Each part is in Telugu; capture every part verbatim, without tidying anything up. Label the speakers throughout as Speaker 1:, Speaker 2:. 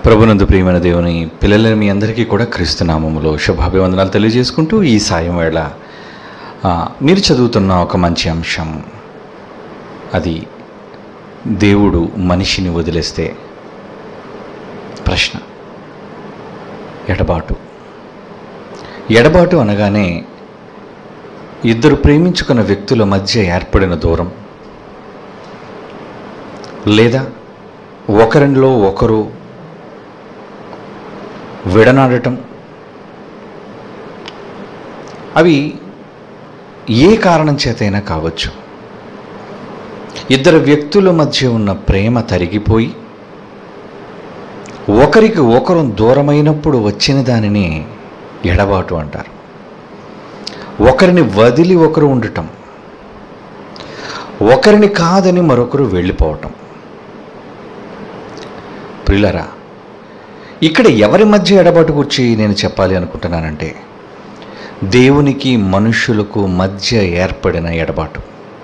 Speaker 1: ప్రభునందు ప్రియమైన దేవుని పిల్లలని మీ అందరికీ కూడా క్రీస్తు నామములో శుభాభివందనాలు తెలియజేసుకుంటూ ఈ సాయం వేళ మీరు చదువుతున్న ఒక మంచి అంశం, అది దేవుడు మనిషిని వదిలేస్తే ప్రశ్న. ఎడబాటు. ఎడబాటు అనగానే ఇద్దరు ప్రేమించుకున్న వ్యక్తుల మధ్య ఏర్పడిన దూరం, లేదా ఒకరిలో ఒకరు విడనాడటం, అవి ఏ కారణం చేతైనా కావచ్చు. ఇద్దరు వ్యక్తుల మధ్య ఉన్న ప్రేమ తరిగిపోయి ఒకరికి ఒకరు దూరమైనప్పుడు వచ్చిన దానిని ఎడబాటు అంటారు. ఒకరిని వదిలి ఒకరు ఉండటం, ఒకరిని కాదని మరొకరు వెళ్ళిపోవటం. ప్రియులారా, ఇక్కడ ఎవరి మధ్య ఎడబాటు గురించి నేను చెప్పాలి అనుకుంటున్నానంటే, దేవునికి మనుషులకు మధ్య ఏర్పడిన ఎడబాటు.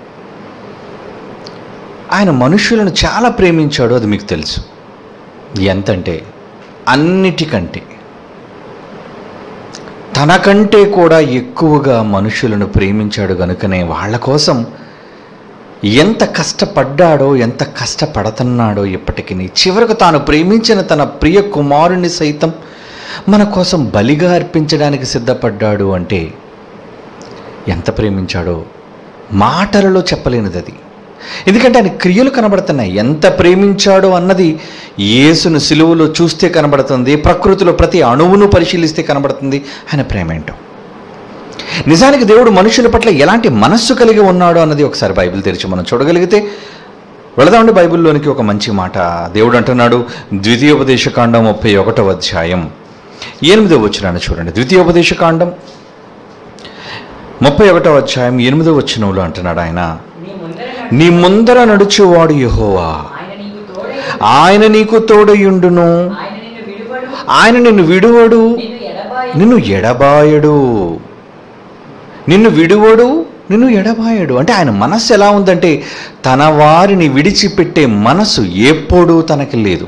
Speaker 1: ఆయన మనుషులను చాలా ప్రేమించాడు, అది మీకు తెలుసు. ఎంతంటే అన్నిటికంటే, తనకంటే కూడా ఎక్కువగా మనుషులను ప్రేమించాడు కనుకనే వాళ్ళ కోసం ఎంత కష్టపడ్డాడో, ఎంత కష్టపడుతున్నాడో ఇప్పటికీ. చివరకు తాను ప్రేమించిన తన ప్రియ కుమారుని సైతం మన కోసం బలిగా అర్పించడానికి సిద్ధపడ్డాడు అంటే ఎంత ప్రేమించాడో మాటలలో చెప్పలేనిది అది. ఎందుకంటే ఆయన క్రియలు కనబడుతున్నాయి. ఎంత ప్రేమించాడో అన్నది యేసును సిలువలో చూస్తే కనబడుతుంది, ప్రకృతిలో ప్రతి అణువును పరిశీలిస్తే కనబడుతుంది ఆయన ప్రేమ ఏంటో. నిజానికి దేవుడు మనుషుల పట్ల ఎలాంటి మనస్సు కలిగి ఉన్నాడో అన్నది ఒకసారి బైబిల్ తెరిచి మనం చూడగలిగితే, వెళదామండి బైబిల్లోనికి. ఒక మంచి మాట దేవుడు అంటున్నాడు. ద్వితీయోపదేశకాండం ముప్పై ఒకటవ అధ్యాయం ఎనిమిదవ వచనాన్ని చూడండి. ద్వితీయోపదేశకాండం ముప్పై ఒకటవ అధ్యాయం ఎనిమిదవ వచనంలో అంటున్నాడు ఆయన, నీ ముందర నడుచువాడు యెహోవా, ఆయన నీకు తోడయుండును, ఆయన నిన్ను విడువడు, నిన్ను ఎడబాయడు. నిన్ను విడువడు, నిన్ను ఎడబాయడు. అంటే ఆయన మనస్సు ఎలా ఉందంటే, తన వారిని విడిచిపెట్టే మనసు ఎప్పుడూ తనకి లేదు.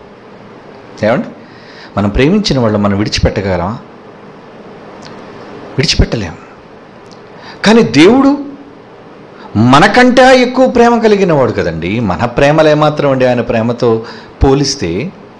Speaker 1: ఏమండి, మనం ప్రేమించిన వాళ్ళు మనం విడిచిపెట్టగలమా? విడిచిపెట్టలేం. కానీ దేవుడు మనకంటే ఎక్కువ ప్రేమ కలిగిన వాడు కదండి. మన ప్రేమలు ఏమాత్రం అండి ఆయన ప్రేమతో పోలిస్తే?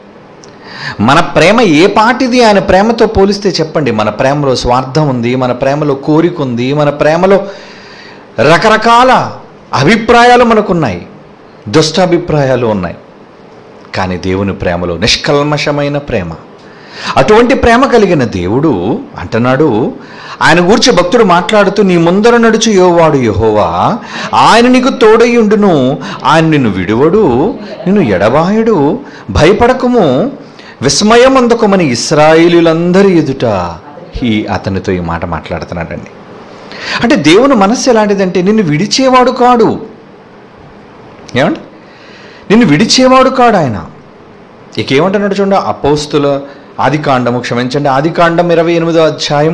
Speaker 1: మన ప్రేమ ఏ పాటిది ఆయన ప్రేమతో పోలిస్తే చెప్పండి. మన ప్రేమలో స్వార్థం ఉంది, మన ప్రేమలో కోరిక ఉంది, మన ప్రేమలో రకరకాల అభిప్రాయాలు మనకున్నాయి, దుష్టాభిప్రాయాలు ఉన్నాయి. కానీ దేవుని ప్రేమలో నిష్కల్మషమైన ప్రేమ. అటువంటి ప్రేమ కలిగిన దేవుడు అంటున్నాడు, ఆయన గూర్చి భక్తుడు మాట్లాడుతూ, నీ ముందర నడుచు యోవాడు యెహోవా, ఆయన నీకు తోడయుండును, ఆయన నిన్ను విడువడు, నిన్ను ఎడబాయడు. భయపడకము, విస్మయం అందుకోమని ఇశ్రాయేలీయులందరి ఎదుట ఈ అతనితో ఈ మాట మాట్లాడుతున్నాడండి. అంటే దేవుని మనస్సు ఎలాంటిదంటే, నిన్ను విడిచేవాడు కాడు. ఏమండి, నిన్ను విడిచేవాడు కాడు ఆయన. ఇక ఏమంటున్నాడు చూడండి, అపోస్తుల ఆది కాండము క్షమించండి ఆది కాండం ఇరవై ఎనిమిదో అధ్యాయం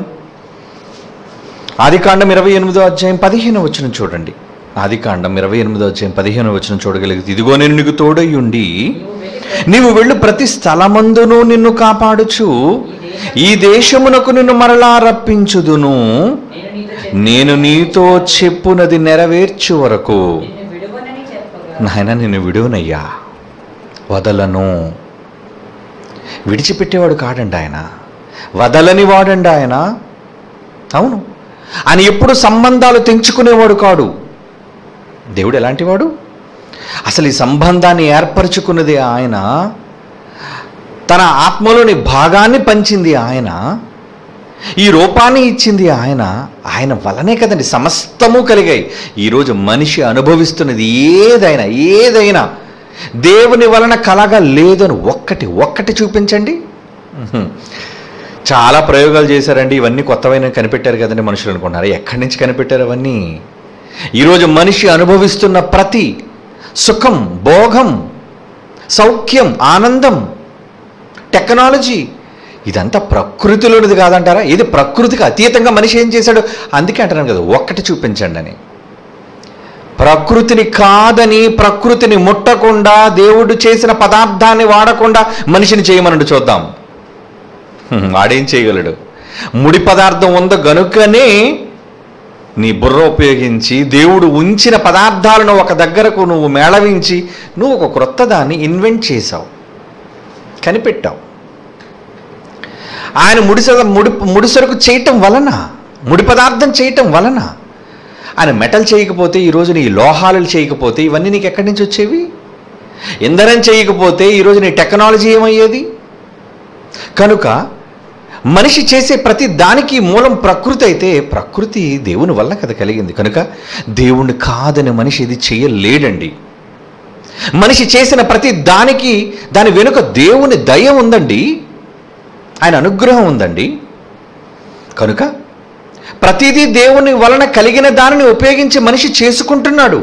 Speaker 1: ఆది కాండం ఇరవై ఎనిమిదో అధ్యాయం పదిహేను వచనం చూడండి. ఆది కాండం ఇరవై ఎనిమిదో అధ్యాయం పదిహేను వచనం చూడగలిగితే, ఇదిగో నేను నీకు తోడయ్యుండి నీవు వెళ్ళు ప్రతి స్థలమందును నిన్ను కాపాడుచు ఈ దేశమునకు నిన్ను మరలా రప్పించుదును, నేను నీతో చెప్పునది నెరవేర్చు వరకు నాయన నిన్ను విడువనయ్యా, వదలను. విడిచిపెట్టేవాడు కాడండి ఆయన, వదలని వాడండి ఆయన. అవును, ఆయన ఎప్పుడు సంబంధాలు తెంచుకునేవాడు కాడు. దేవుడు ఎలాంటి వాడు? అసలు ఈ సంబంధాన్ని ఏర్పరచుకున్నది ఆయన, తన ఆత్మలోని భాగాన్ని పంచింది ఆయన, ఈ రూపాన్ని ఇచ్చింది ఆయన. ఆయన వలనే కదండి సమస్తము కలిగాయి. ఈరోజు మనిషి అనుభవిస్తున్నది ఏదైనా ఏదైనా దేవుని వలన కలగా లేదని ఒక్కటి ఒక్కటి చూపించండి. చాలా ప్రయోగాలు చేశారండి, ఇవన్నీ కొత్తవైన కనిపెట్టారు కదండి మనుషులు అనుకుంటున్నారు. ఎక్కడి నుంచి కనిపెట్టారు అవన్నీ? ఈరోజు మనిషి అనుభవిస్తున్న ప్రతి సుఖం, భోగం, సౌఖ్యం, ఆనందం, టెక్నాలజీ, ఇదంతా ప్రకృతిలోనిది కాదంటారా? ఇది ప్రకృతికి అతీతంగా మనిషి ఏం చేశాడు? అందుకే అంటున్నాను కదా, ఒక్కటి చూపించండి అని. ప్రకృతిని కాదని, ప్రకృతిని ముట్టకుండా, దేవుడు చేసిన పదార్థాన్ని వాడకుండా మనిషిని చేయమనండి చూద్దాం. వాడేం చేయగలడు? ముడి పదార్థం ఉంద గనుకనే నీ బుర్ర ఉపయోగించి దేవుడు ఉంచిన పదార్థాలను ఒక దగ్గరకు నువ్వు మేళవించి నువ్వు ఒక క్రొత్త దాన్ని ఇన్వెంట్ చేశావు, కనిపెట్టావు. ఆయన ముడిస ముడి ముడిసరుకు చేయటం వలన, ముడి పదార్థం చేయటం వలన, ఆయన మెటల్ చేయకపోతే, ఈరోజు నీ లోహాలు చేయకపోతే ఇవన్నీ నీకు ఎక్కడి నుంచి వచ్చేవి? ఇంధనం చేయకపోతే ఈరోజు నీ టెక్నాలజీ ఏమయ్యేది? కనుక మనిషి చేసే ప్రతి దానికి మూలం ప్రకృతి అయితే, ప్రకృతి దేవుని వల్ల కదా కలిగింది. కనుక దేవుణ్ణి కాదని మనిషి ఇది చేయలేడండి. మనిషి చేసిన ప్రతి దానికి దాని వెనుక దేవుని దయ ఉందండి, ఆయన అనుగ్రహం ఉందండి. కనుక ప్రతిదీ దేవుని వలన కలిగిన దానిని ఉపయోగించి మనిషి చేసుకుంటున్నాడు.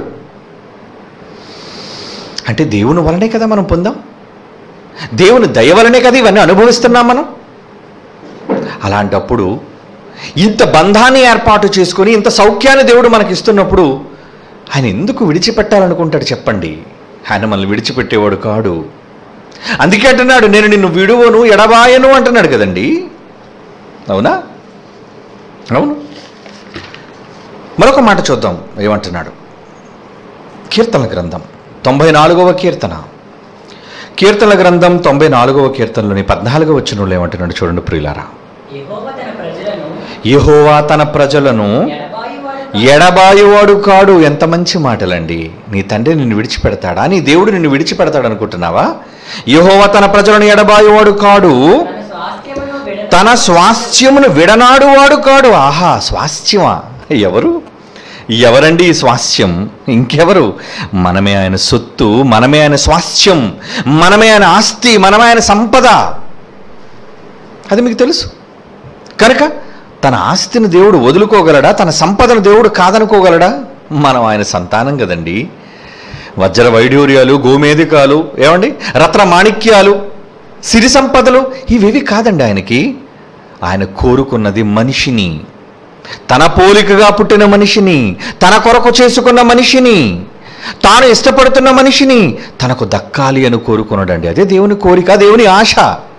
Speaker 1: అంటే దేవుని వలనే కదా మనం పొందాం, దేవుని దయ వలనే కదా ఇవన్నీ అనుభవిస్తున్నాం మనం. అలాంటప్పుడు ఇంత బంధాన్ని ఏర్పాటు చేసుకొని ఇంత సౌఖ్యాన్ని దేవుడు మనకి ఇస్తున్నప్పుడు ఆయన ఎందుకు విడిచిపెట్టాలనుకుంటాడు చెప్పండి? ఆయన మనల్ని విడిచిపెట్టేవాడు కాడు. అందుకే అంటున్నాడు, నేను నిన్ను విడువను ఎడబాయను అంటున్నాడు కదండి. అవునా? అవును. మరొక మాట చూద్దాం ఏమంటున్నాడు. కీర్తనల గ్రంథం తొంభై నాలుగవ కీర్తన, కీర్తనల గ్రంథం తొంభై నాలుగవ కీర్తనలోని పద్నాలుగవ వచనంలో ఏమంటున్నాడు చూడండి ప్రియులారా. యెహోవా తన ప్రజలను ఎడబాయువాడు కాడు. ఎంత మంచి మాటలండి. నీ తండ్రి నిన్ను విడిచిపెడతాడా? నీ దేవుడు నిన్ను విడిచిపెడతాడు అనుకుంటున్నావా? యెహోవా తన ప్రజలను ఎడబాయువాడు కాడు, తన స్వాస్థ్యమును విడనాడువాడు కాడు. ఆహా, స్వాస్థ్యమా? ఎవరు ఎవరండి ఈ స్వాస్థ్యం? ఇంకెవరు? మనమే ఆయన సొత్తు, మనమే ఆయన స్వాస్థ్యం, మనమే ఆయన ఆస్తి, మనమే ఆయన సంపద. అది మీకు తెలుసు. కనుక తన ఆస్తిని దేవుడు వదులుకోగలడా? తన సంపదను దేవుడు కాదనుకోగలడా? మనం ఆయన సంతానం కదండి. వజ్ర వైఢూర్యాలు, గోమేధికాలు, ఏమండి, రత్న మాణిక్యాలు, సిరి సంపదలు ఇవేవి కాదండి ఆయనకి. ఆయన కోరుకున్నది మనిషిని, తన పోలికగా పుట్టిన మనిషిని, తన కొరకు చేసుకున్న మనిషిని, తాను ఇష్టపడుతున్న మనిషిని తనకు దక్కాలి అని కోరుకున్నాడండి. అదే దేవుని కోరిక, దేవుని ఆశ.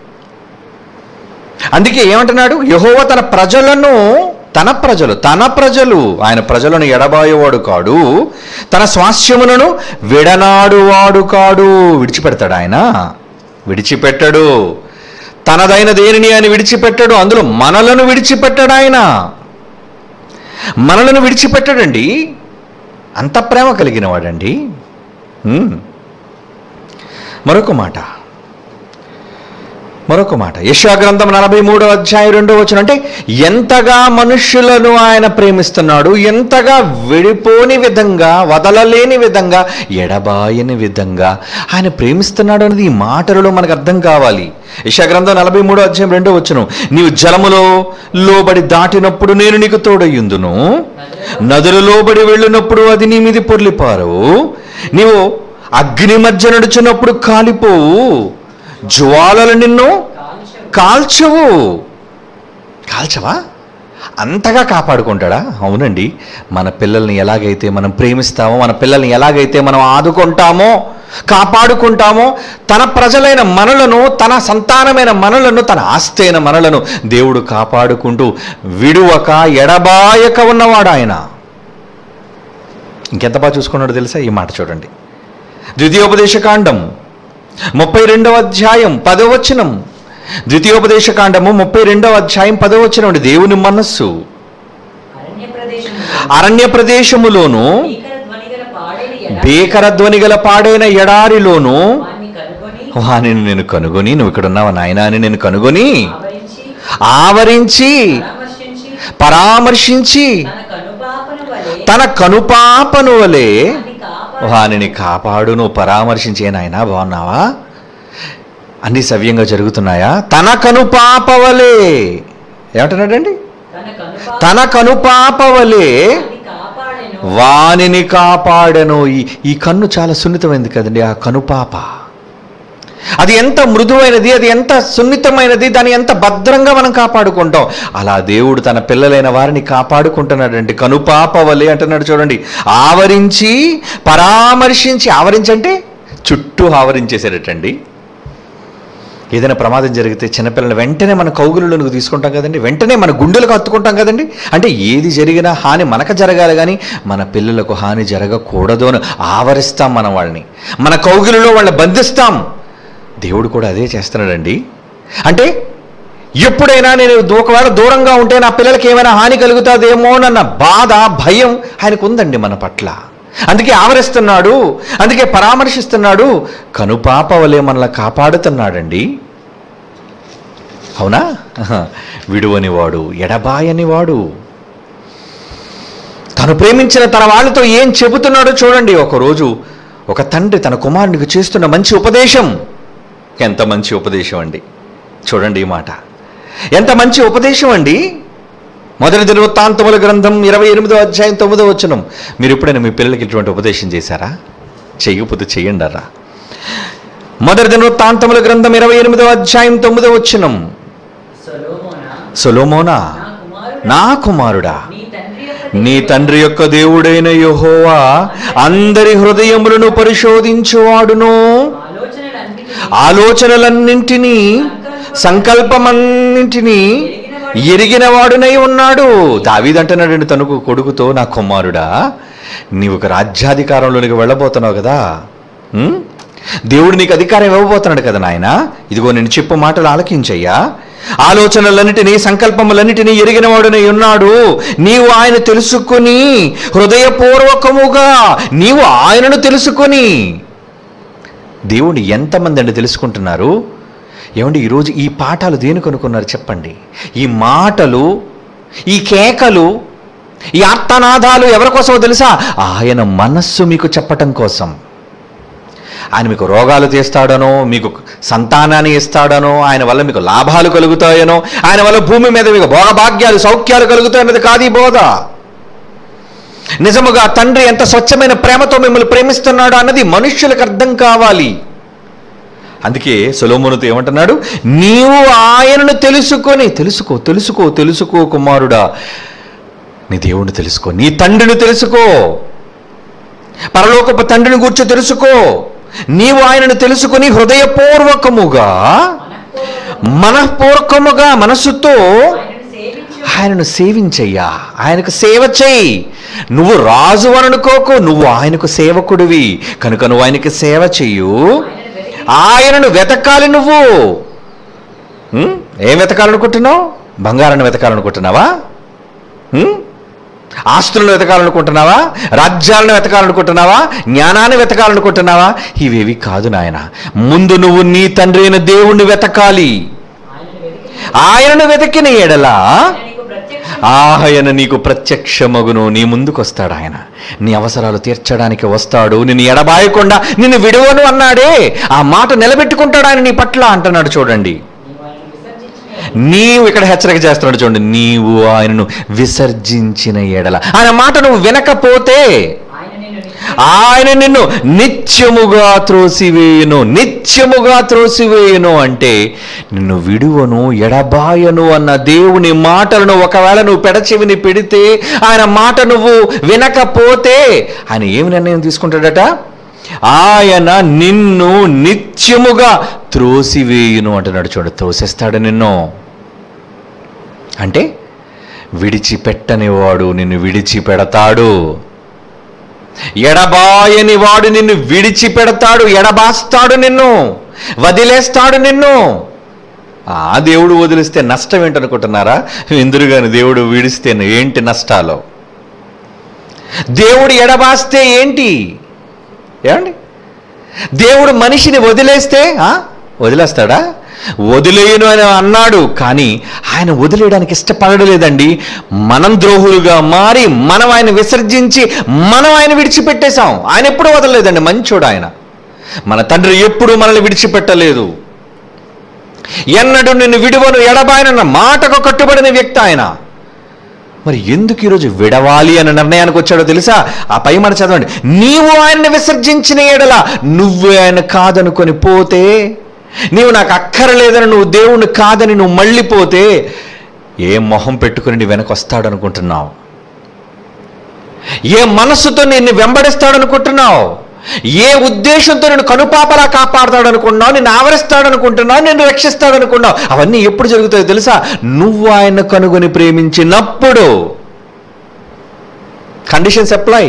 Speaker 1: అందుకే ఏమంటున్నాడు? యెహోవా తన ప్రజలను, తన ప్రజలు తన ప్రజలు ఆయన ప్రజలను ఎడబాయేవాడు కాడు, తన స్వాస్థ్యములను విడనాడువాడు కాడు. విడిచిపెడతాడు ఆయన? విడిచిపెట్టడు. తనదైన దేనిని ఆయన విడిచిపెట్టడు. అందులో మనలను విడిచిపెట్టాడు ఆయన. మనలను విడిచిపెట్టాడండి. అంత ప్రేమ కలిగిన వాడండి. మరొక మాట మరొక మాట యెషయా గ్రంథం నలభై మూడో అధ్యాయం రెండో వచనం. అంటే ఎంతగా మనుష్యులను ఆయన ప్రేమిస్తున్నాడు, ఎంతగా విడిపోని విధంగా, వదలలేని విధంగా, ఎడబాయని విధంగా ఆయన ప్రేమిస్తున్నాడు అనేది ఈ మాటలలో మనకు అర్థం కావాలి. యెషయా గ్రంథం నలభై మూడో అధ్యాయం రెండో వచనం. నీవు జలములో లోబడి దాటినప్పుడు నేను నీకు తోడయ్యుందును, నదులు లోబడి వెళ్ళినప్పుడు అది నీ మీద పొర్లిపారవు, నీవు అగ్ని మధ్య నడుచున్నప్పుడు కాలిపోవు, జ్వాలలు నిన్ను కాల్చవు. కాల్చవా? అంతగా కాపాడుకుంటాడా? అవునండి. మన పిల్లల్ని ఎలాగైతే మనం ప్రేమిస్తామో, మన పిల్లల్ని ఎలాగైతే మనం ఆదుకుంటామో, కాపాడుకుంటామో, తన ప్రజలైన మనలను, తన సంతానమైన మనలను, తన ఆస్తి అయిన మనలను దేవుడు కాపాడుకుంటూ విడువక ఎడబాయక ఉన్నవాడు ఆయన. ఇంకెంత బాగా చూసుకున్నాడో తెలుసా? ఈ మాట చూడండి. ద్వితీయోపదేశకాండం ముప్పై రెండవ అధ్యాయం పదవ వచనం. ద్వితీయోపదేశకాండము ముప్పై రెండవ అధ్యాయం పదవ వచనం అండి. దేవుని మనస్సు అరణ్య ప్రదేశములోను, భీకర ధ్వని గల పాడైన ఎడారిలోను వానిని నేను కనుగొని, నువ్వు ఇక్కడ ఉన్నావా నాయనా అని నేను కనుగొని, ఆవరించి, పరామర్శించి, తన కనుపాపను వలె వానిని కాపాడును. పరామర్శించే నాయనా, బాగున్నావా? అన్ని సవ్యంగా జరుగుతున్నాయా? తన కనుపాపవలే. ఏమంటున్నాడండి? తన కనుపాపవలే వానిని కాపాడను. ఈ ఈ కన్ను చాలా సున్నితమైంది కదండి. ఆ కనుపాప అది ఎంత మృదువైనది, అది ఎంత సున్నితమైనది, దాన్ని ఎంత భద్రంగా మనం కాపాడుకుంటాం. అలా దేవుడు తన పిల్లలైన వారిని కాపాడుకుంటున్నాడండి. కనుపాప వలె అంటున్నాడు చూడండి. ఆవరించి పరామర్శించి, ఆవరించంటే చుట్టూ ఆవరించేసేటండి. ఏదైనా ప్రమాదం జరిగితే చిన్నపిల్లలు వెంటనే మన కౌగులులోకి తీసుకుంటాం కదండి, వెంటనే మన గుండెలకు హత్తుకుంటాం కదండి. అంటే ఏది జరిగినా హాని మనకు జరగాలి కానీ మన పిల్లలకు హాని జరగకూడదు అని ఆవరిస్తాం మనం వాళ్ళని, మన కౌగులులో వాళ్ళని బంధిస్తాం. దేవుడు కూడా అదే చేస్తున్నాడండి. అంటే ఎప్పుడైనా నేను ఒకవేళ దూరంగా ఉంటే నా పిల్లలకి ఏమైనా హాని కలుగుతుందేమోనన్న బాధ, భయం ఆయనకు ఉందండి మన పట్ల. అందుకే ఆవరిస్తున్నాడు, అందుకే పరామర్శిస్తున్నాడు, కనుపాప వలె మనల్ని కాపాడుతున్నాడండి. అవునా? విడువని వాడు, ఎడబాయని వాడు. తను ప్రేమించిన తన వాళ్ళతో ఏం చెబుతున్నాడో చూడండి. ఒకరోజు ఒక తండ్రి తన కుమారునికి చేస్తున్న మంచి ఉపదేశం. ఎంత మంచి ఉపదేశం అండి, చూడండి ఈ మాట. ఎంత మంచి ఉపదేశం అండి. మొదటి దినవృత్తాంతముల గ్రంథం ఇరవై ఎనిమిదో అధ్యాయం తొమ్మిదో వచనం. మీరు ఎప్పుడైనా మీ పిల్లలకి ఇటువంటి ఉపదేశం చేశారా? చేయకపోతే చెయ్యండి అరా. మొదటి దినవృత్తాంతముల గ్రంథం ఇరవై ఎనిమిదో అధ్యాయం తొమ్మిదో వచనం. సొలొమోనా, నా కుమారుడా, నీ తండ్రి యొక్క దేవుడైన యెహోవా అందరి హృదయములను పరిశోధించువాడును, ఆలోచనలన్నింటినీ సంకల్పమన్నింటినీ ఎరిగిన వాడునై ఉన్నాడు. దావీదు అంటున్నాడండి తనకు కొడుకుతో, నా కుమారుడా, నీవు ఒక రాజ్యాధికారంలోనికి వెళ్ళబోతున్నావు కదా, దేవుడు నీకు అధికారం ఇవ్వబోతున్నాడు కదా నాయన, ఇదిగో నేను చెప్పు మాటలు ఆలకించయ్యా. ఆలోచనలన్నిటినీ సంకల్పములన్నిటినీ ఎరిగిన వాడునై ఉన్నాడు. నీవు ఆయన తెలుసుకుని హృదయపూర్వకముగా నీవు ఆయనను తెలుసుకొని. దేవుడిని ఎంతమంది అండి తెలుసుకుంటున్నారు? ఏమండి ఈరోజు ఈ పాఠాలు దేనికి అనుకున్నారు చెప్పండి? ఈ మాటలు, ఈ కేకలు, ఈ ఆర్తనాదాలు ఎవరి కోసమో తెలుసా? ఆయన మనస్సు మీకు చెప్పటం కోసం. ఆయన మీకు రోగాలు తీస్తాడనో, మీకు సంతానాన్ని ఇస్తాడనో, ఆయన వల్ల మీకు లాభాలు కలుగుతాయనో, ఆయన వల్ల భూమి మీద మీకు భోగభాగ్యాలు సౌఖ్యాలు కలుగుతాయన్నది కాదు ఈ బోధ. నిజముగా తండ్రి ఎంత స్వచ్ఛమైన ప్రేమతో మిమ్మల్ని ప్రేమిస్తున్నాడు అన్నది మనుష్యులకు అర్థం కావాలి. అందుకే సొలొమోనుతో ఏమంటున్నాడు? నీవు ఆయనను తెలుసుకొని, తెలుసుకో తెలుసుకో తెలుసుకో కుమారుడా, నీ దేవుడిని తెలుసుకో, నీ తండ్రిని తెలుసుకో, పరలోకపు తండ్రిని గూర్చి తెలుసుకో. నీవు ఆయనను తెలుసుకొని హృదయపూర్వకముగా, మనఃపూర్వకముగా, మనస్సుతో ఆయనను సేవించయ్యా. ఆయనకు సేవ చెయ్యి. నువ్వు రాజు అని అనుకోకు, నువ్వు ఆయనకు సేవకుడివి కనుక నువ్వు ఆయనకి సేవ చెయ్యు. ఆయనను వెతకాలి. నువ్వు ఏం వెతకాలనుకుంటున్నావు? బంగారాన్ని వెతకాలనుకుంటున్నావా? ఆస్తులను వెతకాలనుకుంటున్నావా? రాజ్యాలను వెతకాలనుకుంటున్నావా? జ్ఞానాన్ని వెతకాలనుకుంటున్నావా? ఇవేవి కాదు నాయన. ముందు నువ్వు నీ తండ్రి అయిన దేవుణ్ణి వెతకాలి. ఆయనను వెతికిన ఎడలా ఆయన నీకు ప్రత్యక్షమగును. నీ ముందుకు వస్తాడు ఆయన, నీ అవసరాలు తీర్చడానికి వస్తాడు. నిన్ను ఎడబాయకుండా నిన్ను విడువను అన్నాడే, ఆ మాట నిలబెట్టుకుంటాడు ఆయన నీ పట్ల అంటున్నాడు చూడండి. నీవు ఇక్కడ హెచ్చరిక చేస్తున్నాడు చూడండి. నీవు ఆయనను విసర్జించిన ఎడల, ఆయన మాట నువ్వు వినకపోతే ఆయన నిన్ను నిత్యముగా త్రోసివేయును. నిత్యముగా త్రోసివేయును అంటే నిన్ను విడువను, ఎడబాయను అన్న దేవుని మాటలను ఒకవేళ నువ్వు పెడచెవిని పెడితే, ఆయన మాట నువ్వు వినకపోతే ఆయన ఏమి నిర్ణయం తీసుకుంటాడట? ఆయన నిన్ను నిత్యముగా త్రోసివేయును అంటున్నాడు చూడు. త్రోసేస్తాడు నిన్ను అంటే విడిచిపెట్టని వాడు నిన్ను విడిచిపెడతాడు. ఎడబాయని వాడు నిన్ను విడిచిపెడతాడు, ఎడబాస్తాడు, నిన్ను వదిలేస్తాడు నిన్ను. ఆ దేవుడు వదిలిస్తే నష్టం ఏంటనుకుంటున్నారా? ఎందురుగాని దేవుడు విడిస్తే ఏంటి నష్టాలు? దేవుడు ఎడబాస్తే ఏంటి? ఏమండి, దేవుడు మనిషిని వదిలేస్తే వదిలేస్తాడా? వదిలేయను అని అన్నాడు, కానీ ఆయన వదిలేయడానికి ఇష్టపడలేదండి. మనం ద్రోహులుగా మారి మనం ఆయన విసర్జించి మనం ఆయన విడిచిపెట్టేశాం. ఆయన ఎప్పుడు వదలలేదండి, మంచోడు ఆయన. మన తండ్రి ఎప్పుడు మనల్ని విడిచిపెట్టలేదు. ఎన్నడూ నిన్ను విడువను ఎడబాయనన్న మాటకు కట్టుబడిన వ్యక్తి ఆయన. మరి ఎందుకు ఈరోజు విడవాలి అనే నిర్ణయానికి వచ్చాడో తెలుసా? ఆ పై మాట చదవండి. నీవు ఆయన్ని విసర్జించిన ఎడల, నువ్వు ఆయన కాదనుకొని పోతే నీవు నాకు అక్కరలేదని నువ్వు దేవుణ్ణి కాదని నువ్వు మళ్ళీపోతే ఏ మొహం పెట్టుకుని నీ వెనక వస్తాడనుకుంటున్నావు? ఏ మనస్సుతో నిన్ను వెంబడిస్తాడనుకుంటున్నావు? ఏ ఉద్దేశంతో నేను కనుపాపలా కాపాడతాడనుకున్నావు? నిన్ను ఆవరిస్తాడనుకుంటున్నావు? నేను రక్షిస్తాడనుకున్నావు? అవన్నీ ఎప్పుడు జరుగుతాయో తెలుసా? నువ్వు ఆయన కనుగొని ప్రేమించినప్పుడు. Conditions apply.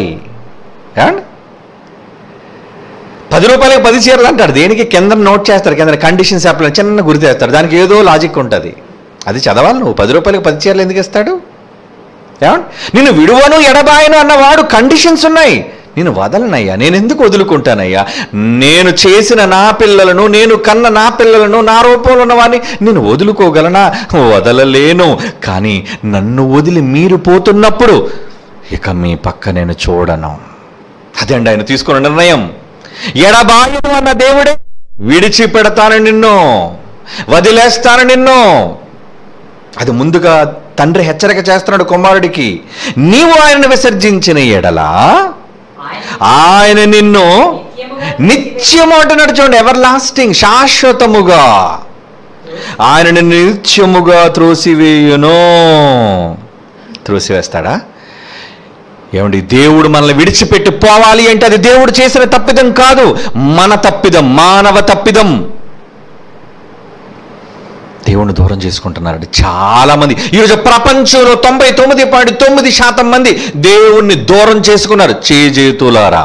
Speaker 1: పది రూపాయలకి పది చీరలు అంటాడు. దేనికి? కింద నోట్ చేస్తారు, కింద కండిషన్స్ అప్లై చిన్న గుర్తు చేస్తారు. దానికి ఏదో లాజిక్ ఉంటుంది. అది చదవాలి నువ్వు. పది రూపాయలకి పది చీరలు ఎందుకు ఇస్తాడు? ఏమండి? నిన్ను విడువను ఎడబాయను అన్నవాడు కండిషన్స్ ఉన్నాయి. నేను వదలనయ్యా, నేను ఎందుకు వదులుకుంటానయ్యా? నేను చేసిన నా పిల్లలను, నేను కన్న నా పిల్లలను, నా రూపంలో ఉన్నవాడిని నేను వదులుకోగలనా? వదలలేను. కానీ నన్ను వదిలి మీరు పోతున్నప్పుడు ఇక మీ పక్క నేను చూడను. అదే అండి ఆయన తీసుకున్న నిర్ణయం. ఎడబాయను అన్న దేవుడే విడిచిపెడతాను నిన్ను, వదిలేస్తాను నిన్ను. అది ముందుగా తండ్రి హెచ్చరిక చేస్తున్నాడు కుమారుడికి. నీవు ఆయనను విసర్జించిన ఎడలా ఆయన నిన్ను నిత్యము అంటున్నాడు. చూడండి, ఎవర్ లాస్టింగ్, శాశ్వతముగా ఆయన నిన్ను నిత్యముగా త్రోసివేయును. త్రోసివేస్తాడా? ఏమండి, దేవుడు మనల్ని విడిచిపెట్టి పోవాలి అంటే అది దేవుడు చేసిన తప్పిదం కాదు, మన తప్పిదం, మానవ తప్పిదం. దేవుణ్ణి దూరం చేసుకుంటున్నారండి చాలామంది. ఈరోజు ప్రపంచంలో తొంభై తొమ్మిది పాయింట్ తొమ్మిది శాతం మంది దేవుణ్ణి దూరం చేసుకున్నారు. చేజేతులారా,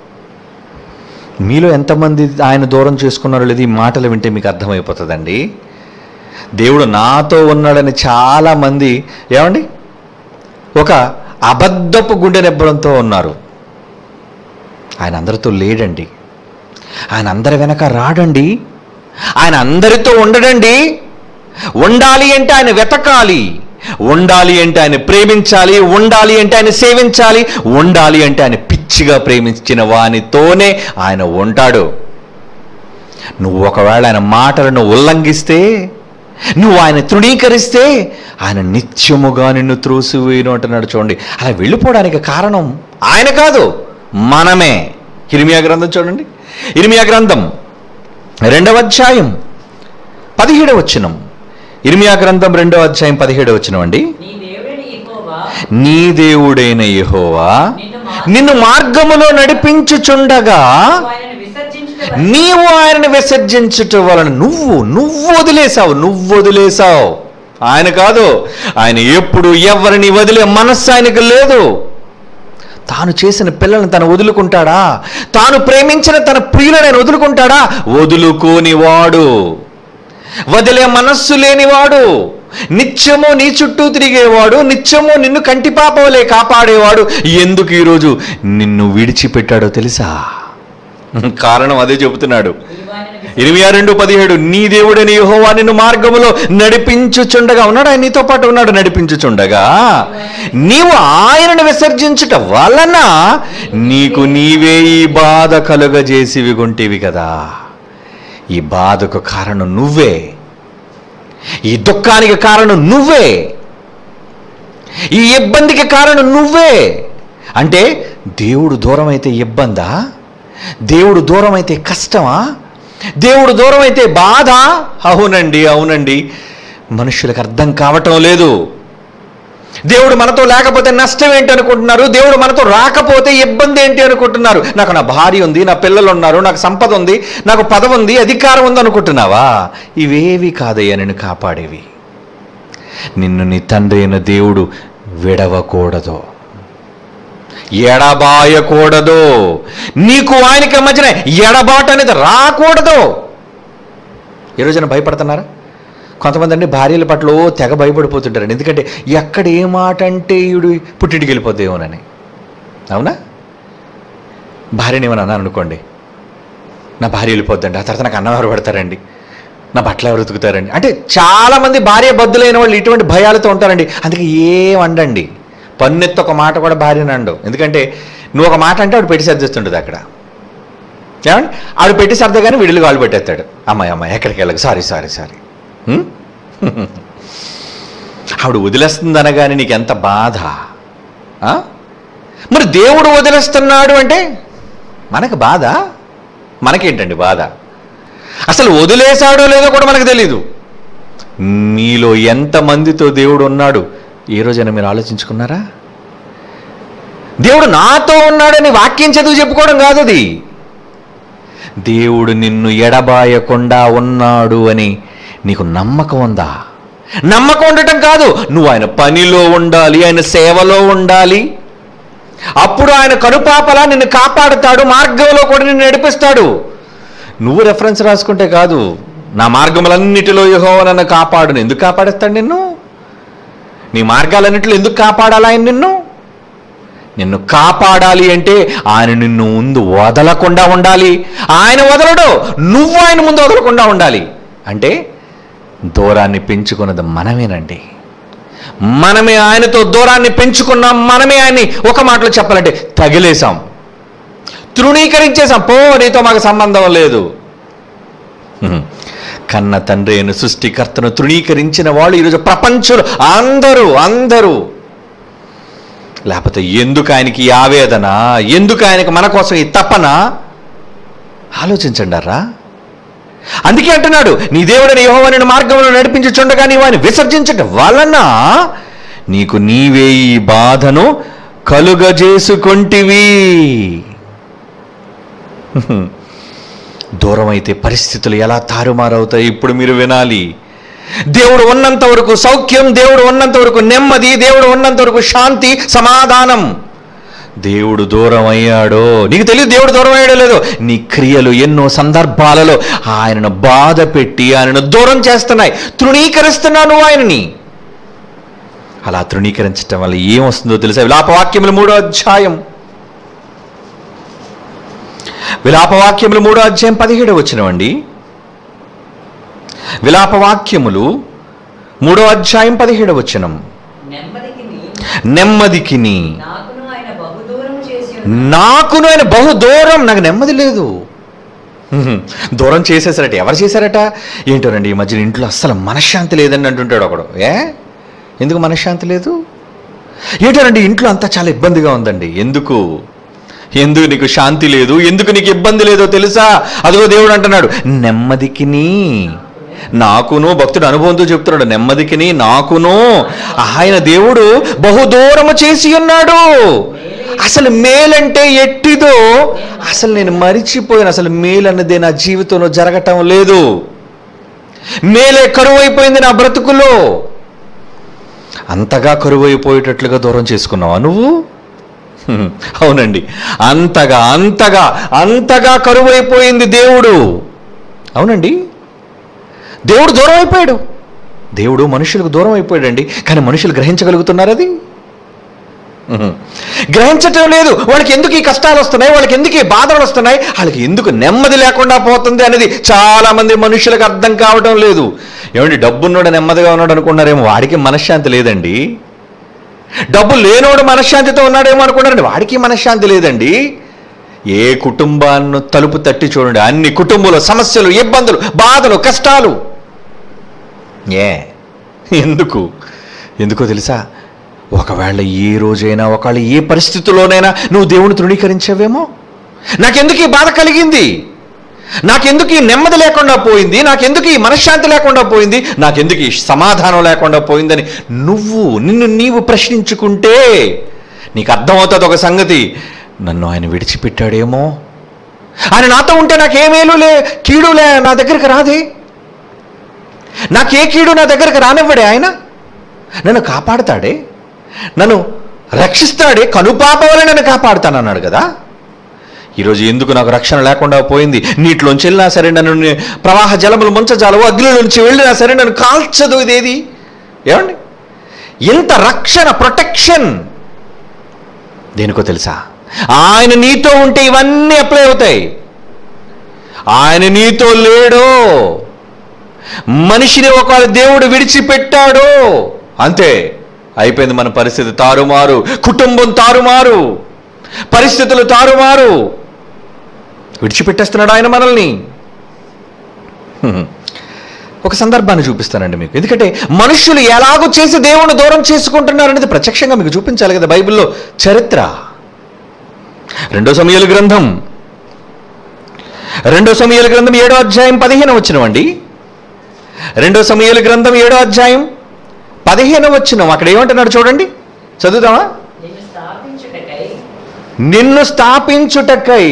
Speaker 1: మీలో ఎంతమంది ఆయన దూరం చేసుకున్నారో లేదు ఈ మాటలు వింటే మీకు అర్థమైపోతుందండి. దేవుడు నాతో ఉన్నాడని చాలామంది ఏమండి ఒక అబద్ధపు గుండె నిబ్బరంతో ఉన్నారు. ఆయన అందరితో లేడండి. ఆయన అందరి వెనక రాడండి. ఆయన అందరితో ఉండడండి. ఉండాలి అంటే ఆయన వెతకాలి, ఉండాలి అంటే ఆయన ప్రేమించాలి, ఉండాలి అంటే ఆయన సేవించాలి, ఉండాలి అంటే ఆయన పిచ్చిగా ప్రేమించిన వానితోనే ఆయన ఉంటాడు. నువ్వు ఒకవేళ ఆయన మాటలను ఉల్లంఘిస్తే, నువ్వు ఆయన తృణీకరిస్తే ఆయన నిత్యముగా నిన్ను త్రోసివేయును అంటున్నాడు. చూడండి, అలా వెళ్ళిపోవడానికి కారణం ఆయన కాదు, మనమే. ఇర్మియా గ్రంథం చూడండి, ఇర్మియా గ్రంథం రెండవ అధ్యాయం పదిహేడవ వచనం. ఇర్మియా గ్రంథం రెండవ అధ్యాయం పదిహేడవ వచనం అండి. నీ దేవుడైన యెహోవా నిన్ను మార్గములో నడిపించుచుండగా నీవు ఆయనను విసర్జించుట వలన నువ్వు నువ్వు వదిలేసావు నువ్వు వదిలేసావు ఆయన కాదు. ఆయన ఎప్పుడు ఎవరిని వదిలే మనస్సు ఆయనకు లేదు. తాను చేసిన పిల్లల్ని తను వదులుకుంటాడా? తాను ప్రేమించిన తన ప్రియులను ఆయన వదులుకుంటాడా? వదులుకోని వాడు, వదిలే మనస్సు లేనివాడు, నిత్యము నీ చుట్టూ తిరిగేవాడు, నిత్యము నిన్ను కంటిపాపవలే కాపాడేవాడు ఎందుకు ఈరోజు నిన్ను విడిచిపెట్టాడో తెలుసా? కారణం అదే చెబుతున్నాడు. ఇరవై రెండు పదిహేడు నీ దేవుడని యెహోవా నిన్ను మార్గములో నడిపించుచుండగా ఉన్నాడు. ఆయన నీతో పాటు ఉన్నాడు. నడిపించుచుండగా నీవు ఆయనను విసర్జించుట వలన నీకు నీవే ఈ బాధ కలుగజేసివి కొంటివి కదా. ఈ బాధకు కారణం నువ్వే, ఈ దుఃఖానికి కారణం నువ్వే, ఈ ఇబ్బందికి కారణం నువ్వే. అంటే దేవుడు దూరం అయితే ఇబ్బందా? దేవుడు దూరం అయితే కష్టమా? దేవుడు దూరం అయితే బాధ? అవునండి, అవునండి. మనుషులకు అర్థం కావటం లేదు. దేవుడు మనతో లేకపోతే నష్టం ఏంటి అనుకుంటున్నారు, దేవుడు మనతో రాకపోతే ఇబ్బంది ఏంటి అనుకుంటున్నారు. నాకు నా భార్య ఉంది, నా పిల్లలు ఉన్నారు, నాకు సంపద ఉంది, నాకు పదవి ఉంది, అధికారం ఉంది అనుకుంటున్నావా? ఇవేవి కాదయ్యా నిన్ను కాపాడేవి. నిన్ను నీ తండ్రి అయిన దేవుడు విడవకూడదు, ఎడబాయకూడదు. నీకు ఆయనకి మధ్యన ఎడబాటు అనేది రాకూడదు. ఈ రోజున భయపడుతున్నారా? కొంతమంది అండి భార్యల పట్ల తెగ భయపడిపోతుంటారండి. ఎందుకంటే ఎక్కడ ఏ మాట అంటే ఈడు పుట్టింటికి వెళ్ళిపోద్దేమోనని. అవునా? భార్యని ఏమని అన్నాను అనుకోండి, నా భార్య వెళ్ళిపోద్దండి, ఆ తర్వాత నాకు అన్నం ఎవరు పడతారండి, నా బట్టలు ఎవరు ఉతుకుతారండి అంటే చాలామంది భార్య బద్దులైన వాళ్ళు ఇటువంటి భయాలతో ఉంటారండి. అందుకే ఏమండండి, పన్నెత్తి ఒక మాట కూడా భార్యని అండు. ఎందుకంటే నువ్వు ఒక మాట అంటే ఆవిడ పెట్టి సర్దిస్తుంటుంది అక్కడ. ఏమండి ఆవిడ పెట్టి సర్దగానే విడులు కాళ్ళు పెట్టేస్తాడు. అమ్మాయి అమ్మాయి ఎక్కడికి వెళ్ళకు, సారీ సారీ సారీ ఆవిడ వదిలేస్తుంది అనగానే నీకు ఎంత బాధ. మరి దేవుడు వదిలేస్తున్నాడు అంటే మనకు బాధ. మనకేంటండి బాధ? అసలు వదిలేశాడో లేదో కూడా మనకు తెలీదు. మీలో ఎంతమందితో దేవుడు ఉన్నాడు ఏ రోజైనా మీరు ఆలోచించుకున్నారా? దేవుడు నాతో ఉన్నాడని వాక్యం చదువు చెప్పుకోవడం కాదు అది. దేవుడు నిన్ను ఎడబాయకుండా ఉన్నాడు అని నీకు నమ్మకం ఉందా? నమ్మకం ఉండటం కాదు, నువ్వు ఆయన పనిలో ఉండాలి, ఆయన సేవలో ఉండాలి. అప్పుడు ఆయన కనుపాపలా నిన్ను కాపాడుతాడు, మార్గంలో కూడా నిన్ను నడిపిస్తాడు. నువ్వు రెఫరెన్స్ రాసుకుంటే కాదు, నా మార్గములన్నిటిలో యెహోవా నన్ను కాపాడును. ఎందుకు కాపాడేస్తాడు నిన్ను? నీ మార్గాలన్నిటిలో ఎందుకు కాపాడాలి ఆయన నిన్ను? నిన్ను కాపాడాలి అంటే ఆయన నిన్ను ముందు వదలకుండా ఉండాలి. ఆయన వదలడు, నువ్వు ఆయన ముందు వదలకుండా ఉండాలి. అంటే దూరాన్ని పెంచుకున్నది మనమేనండి. మనమే ఆయనతో దూరాన్ని పెంచుకున్నాం. మనమే ఆయన్ని ఒక మాటలో చెప్పాలంటే తగిలేసాం, తృణీకరించేసాం. పో, నీతో మాకు సంబంధం లేదు. కన్న తండ్రి అయిన సృష్టికర్తను తృణీకరించిన వాళ్ళు ఈరోజు ప్రపంచంలో అందరూ అందరూ లేకపోతే ఎందుకు ఆయనకి ఈ ఆవేదన, ఎందుకు ఆయనకి మన కోసం ఈ తపన? ఆలోచించండారా. అందుకే అంటున్నాడు, నీ దేవుడైన యెహోవా నిన్ను మార్గంలో నడిపించుచుండగా నీవు ఆయన విసర్జించటం వలన నీకు నీవే ఈ బాధను కలుగజేసుకొంటివి. దూరం అయితే పరిస్థితులు ఎలా తారుమారవుతాయి ఇప్పుడు మీరు వినాలి. దేవుడు ఉన్నంత వరకు సౌఖ్యం, దేవుడు ఉన్నంత వరకు నెమ్మది, దేవుడు ఉన్నంత వరకు శాంతి, సమాధానం. దేవుడు దూరం అయ్యాడో నీకు తెలియదు. దేవుడు దూరం అయ్యాడో లేదో, నీ క్రియలు ఎన్నో సందర్భాలలో ఆయనను బాధ పెట్టి ఆయనను దూరం చేస్తున్నాయి, తృణీకరిస్తున్నావు నువ్వు ఆయనని. అలా తృణీకరించడం వల్ల ఏమొస్తుందో తెలుసా? విలాపవాక్యములు మూడో అధ్యాయం విలాపవాక్యములు మూడో అధ్యాయం పదిహేడవ వచనమండి. విలాపవాక్యములు మూడో అధ్యాయం పదిహేడవ వచనం. నెమ్మదికిని నాకును ఆయన బహు దూరం, నాకు నెమ్మది లేదు. దూరం చేసేసారట. ఎవరు చేశారట? ఏంటోనండి, ఈ మధ్యన ఇంట్లో అస్సలు మనశ్శాంతి లేదని అంటుంటాడు ఒకడు. ఏ ఎందుకు మనశ్శాంతి లేదు? ఏంటోనండి, ఇంట్లో అంతా చాలా ఇబ్బందిగా ఉందండి. ఎందుకు ఎందుకు నీకు శాంతి లేదు, ఎందుకు నీకు ఇబ్బంది లేదో తెలుసా? అదిగో దేవుడు అంటున్నాడు, నెమ్మదికిని నాకును. భక్తుడు అనుభవంతో చెప్తున్నాడు, నెమ్మదికిని నాకును ఆయన దేవుడు బహుదూరము చేసి ఉన్నాడు. అసలు మేలంటే ఎట్టిదో అసలు నేను మరిచిపోయాను. అసలు మేలు అన్నదే నా జీవితంలో జరగటం లేదు. మేలే కరువైపోయింది నా బ్రతుకులో. అంతగా కరువైపోయేటట్లుగా దూరం చేసుకున్నావా నువ్వు? అవునండి, అంతగా అంతగా అంతగా కరువైపోయింది దేవుడు. అవునండి, దేవుడు దూరం అయిపోయాడు. దేవుడు మనుషులకు దూరం అయిపోయాడండి. కానీ మనుషులు గ్రహించగలుగుతున్నారు అది? గ్రహించటం లేదు. వాళ్ళకి ఎందుకు ఈ కష్టాలు వస్తున్నాయి, వాళ్ళకి ఎందుకు ఈ బాధలు వస్తున్నాయి, వాళ్ళకి ఎందుకు నెమ్మది లేకుండా పోతుంది అనేది చాలా మంది మనుషులకు అర్థం కావటం లేదు. ఏమండి, డబ్బున్నోడు నెమ్మదిగా ఉన్నాడు అనుకున్నారేమో, వాడికి మనశ్శాంతి లేదండి. డబ్బు లేనోడు మనశ్శాంతితో ఉన్నాడేమో అనుకున్నారండి, వాడికి మనశ్శాంతి లేదండి. ఏ కుటుంబాన్ని తలుపు తట్టి చూడండి, అన్ని కుటుంబంలో సమస్యలు, ఇబ్బందులు, బాధలు, కష్టాలు. ఏ ఎందుకు ఎందుకో తెలుసా? ఒకవేళ ఏ రోజైనా, ఒకవేళ ఏ పరిస్థితుల్లోనైనా నువ్వు దేవుని తృణీకరించావేమో. నాకెందుకు ఈ బాధ కలిగింది, నాకెందుకు ఈ నెమ్మది లేకుండా పోయింది, నాకెందుకు ఈ మనశ్శాంతి లేకుండా పోయింది, నాకెందుకు ఈ సమాధానం లేకుండా పోయిందని నువ్వు నిన్ను నీవు ప్రశ్నించుకుంటే నీకు అర్థమవుతుంది ఒక సంగతి. నన్ను ఆయన విడిచిపెట్టాడేమో, ఆయన నాతో ఉంటే నాకేమేలు లే, కీడులే నా దగ్గరికి రాదే, నాకే కీడు నా దగ్గరికి రానివ్వడే, ఆయన నన్ను కాపాడుతాడే, నన్ను రక్షిస్తాడే, కనుపాప వల్ల నన్ను కాపాడుతానన్నాడు కదా. ఈరోజు ఎందుకు నాకు రక్షణ లేకుండా పోయింది? నీటిలోంచి వెళ్ళినా సరే నన్ను ప్రవాహ జలములు ముంచజాలవు, అగ్నిలో నుంచి వెళ్ళినా సరే నన్ను కాల్చదు. ఇదేది ఏమండి, ఇంత రక్షణ, ప్రొటెక్షన్ దేనికో తెలుసా? ఆయన నీతో ఉంటే ఇవన్నీ అప్లై అవుతాయి. ఆయన నీతో లేడో, మనిషిని ఒకవేళ దేవుడు విడిచిపెట్టాడో, అంతే అయిపోయింది మన పరిస్థితి. తారుమారు, కుటుంబం తారుమారు, పరిస్థితులు తారుమారు. విడిచిపెట్టేస్తున్నాడు ఆయన మనల్ని. ఒక సందర్భాన్ని చూపిస్తానండి మీకు, ఎందుకంటే మనుషులు ఎలాగో చేసి దేవుని దూరం చేసుకుంటున్నారనేది ప్రత్యక్షంగా మీకు చూపించాలి కదా. బైబిల్లో చరిత్ర, రెండో సమూయేలు గ్రంథం రెండో సమూయేలు గ్రంథం ఏడో అధ్యాయం పదిహేను వచనం అండి. రెండో సమూయేలు గ్రంథం ఏడో అధ్యాయం పదిహేను వచనం అక్కడ ఏమంటున్నాడు చూడండి, చదువుదామా? నిన్ను స్థాపించుటకై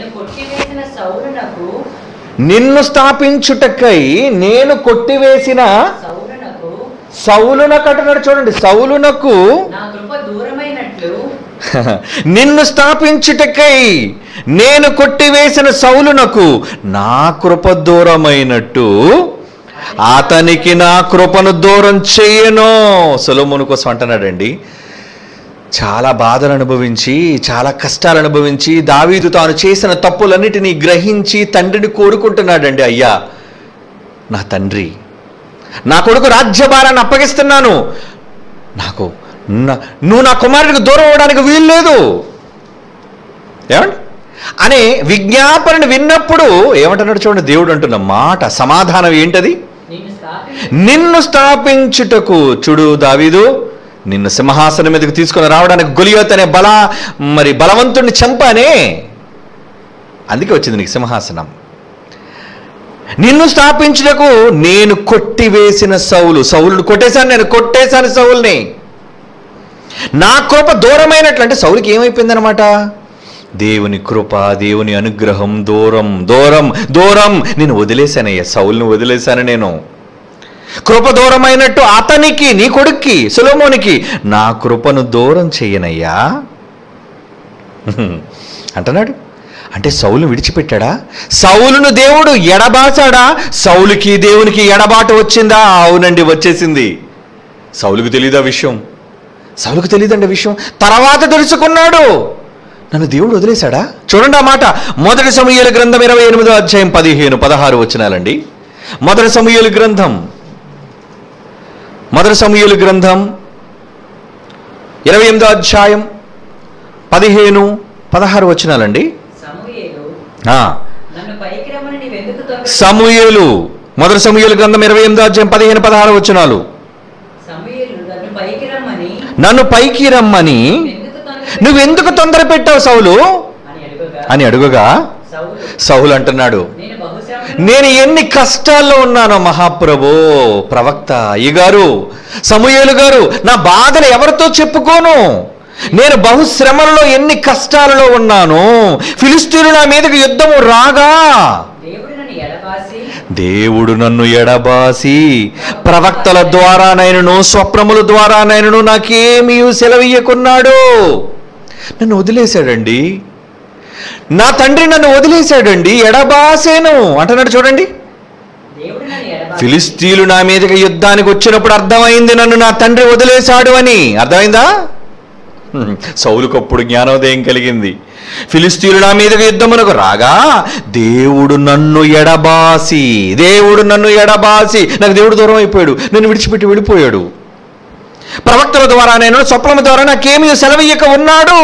Speaker 1: నిన్ను స్థాపించుటకై నేను కొట్టివేసిన సౌలునకు అంటున్నాడు చూడండి. సౌలునకు నిన్ను స్థాపించుటకై నేను కొట్టివేసిన సౌలునకు నా కృప దూరమైనట్టు అతనికి నా కృపను దూరం చేయను. సొలొమోను కోసం అంటున్నాడండి. చాలా బాధలు అనుభవించి, చాలా కష్టాలు అనుభవించి, దావీదు తాను చేసిన తప్పులన్నిటినీ గ్రహించి తండ్రిని కోరుకుంటున్నాడండి. అయ్యా నా తండ్రి, నా కొడుకు రాజ్యభారాన్ని అప్పగిస్తున్నాను, నాకు నువ్వు నా కుమారుడికి దూరం అవడానికి వీలు లేదు ఏమండి అనే విజ్ఞాపనను విన్నప్పుడు ఏమంటున్నాడు చూడండి, దేవుడు అంటున్న మాట సమాధానం ఏంటది? నిన్ను స్థాపించుటకు. చూడు దావీదు, నిన్ను సింహాసనం మీదకి తీసుకొని రావడానికి గొలియోత్ అనే బల మరి బలవంతుడిని చంపానే, అందుకే వచ్చింది నీకు సింహాసనం. నిన్ను స్థాపించుటకు నేను కొట్టివేసిన సౌలు, సౌలును కొట్టేశాను, నేను కొట్టేశాను సౌలుని. నా కృప దూరమైనట్లు, అంటే సౌలుకి ఏమైపోయిందనమాట? దేవుని కృప, దేవుని అనుగ్రహం దూరం దూరం దూరం. నేను వదిలేశానయ్యా, సౌలును వదిలేశాను నేను. కృప దూరమైనట్టు అతనికి, నీ కొడుక్కి సొలొమోనికి నా కృపను దూరం చెయ్యనయ్యా అంటున్నాడు. అంటే సౌలును విడిచిపెట్టాడా? సౌలును దేవుడు ఎడబాసాడా? సౌలుకి దేవునికి ఎడబాటు వచ్చిందా? అవునండి, వచ్చేసింది. సౌలుకు తెలియదా విషయం? సౌలుకు తెలియదండి విషయం. తర్వాత తెలుసుకున్నాడు, నన్ను దేవుడు వదిలేశాడా. చూడండి ఆ మాట, మొదటి సమూయేలు గ్రంథం ఇరవై ఎనిమిదో అధ్యాయం పదిహేను పదహారు వచనాలండి. మొదటి సమూయేలు గ్రంథం మొదటి సమూయేలు గ్రంథం ఇరవై ఎనిమిదో అధ్యాయం పదిహేను పదహారు వచనాలండి. సమూయేలు మొదటి సమూయేలు గ్రంథం ఇరవై ఎనిమిదో అధ్యాయం పదిహేను పదహారు వచనాలు. నన్ను పైకి రమ్మని నువ్వెందుకు తొందర పెట్టావు సౌలు అని అడుగుగా, సౌలు అంటున్నాడు, నేను ఎన్ని కష్టాల్లో ఉన్నానో మహాప్రభు. ప్రవక్త అయ్యగారు, సమూయేలు గారు, నా బాధలు ఎవరితో చెప్పుకోను. నేను బహుశ్రమలలో ఎన్ని కష్టాలలో ఉన్నాను. ఫిలిష్తీయులు నా మీదకి యుద్ధము రాగా దేవుడు నన్ను ఎడబాసి ప్రవక్తల ద్వారానైనను స్వప్నముల ద్వారానైనను నాకేమీ సెలవీయకున్నాడు. నన్ను వదిలేశాడండి, నా తండ్రి నన్ను వదిలేశాడండి, ఎడబాసేను అంటున్నాడు చూడండి. ఫిలిష్తీయులు నా మీదకి యుద్ధానికి వచ్చినప్పుడు అర్థమైంది నన్ను నా తండ్రి వదిలేశాడు అని. అర్థమైందా? సౌలుకప్పుడు జ్ఞానోదయం కలిగింది. ఫిలిష్తీయులు నా మీదకి యుద్ధమునకు రాగా దేవుడు నన్ను ఎడబాసి దేవుడు నన్ను ఎడబాసి నాకు దేవుడు దూరం అయిపోయాడు, నన్ను విడిచిపెట్టి వెళ్ళిపోయాడు. ప్రవక్తల ద్వారా, నేను స్వప్నల ద్వారా నాకేమీ సెలవీయక ఉన్నాడు.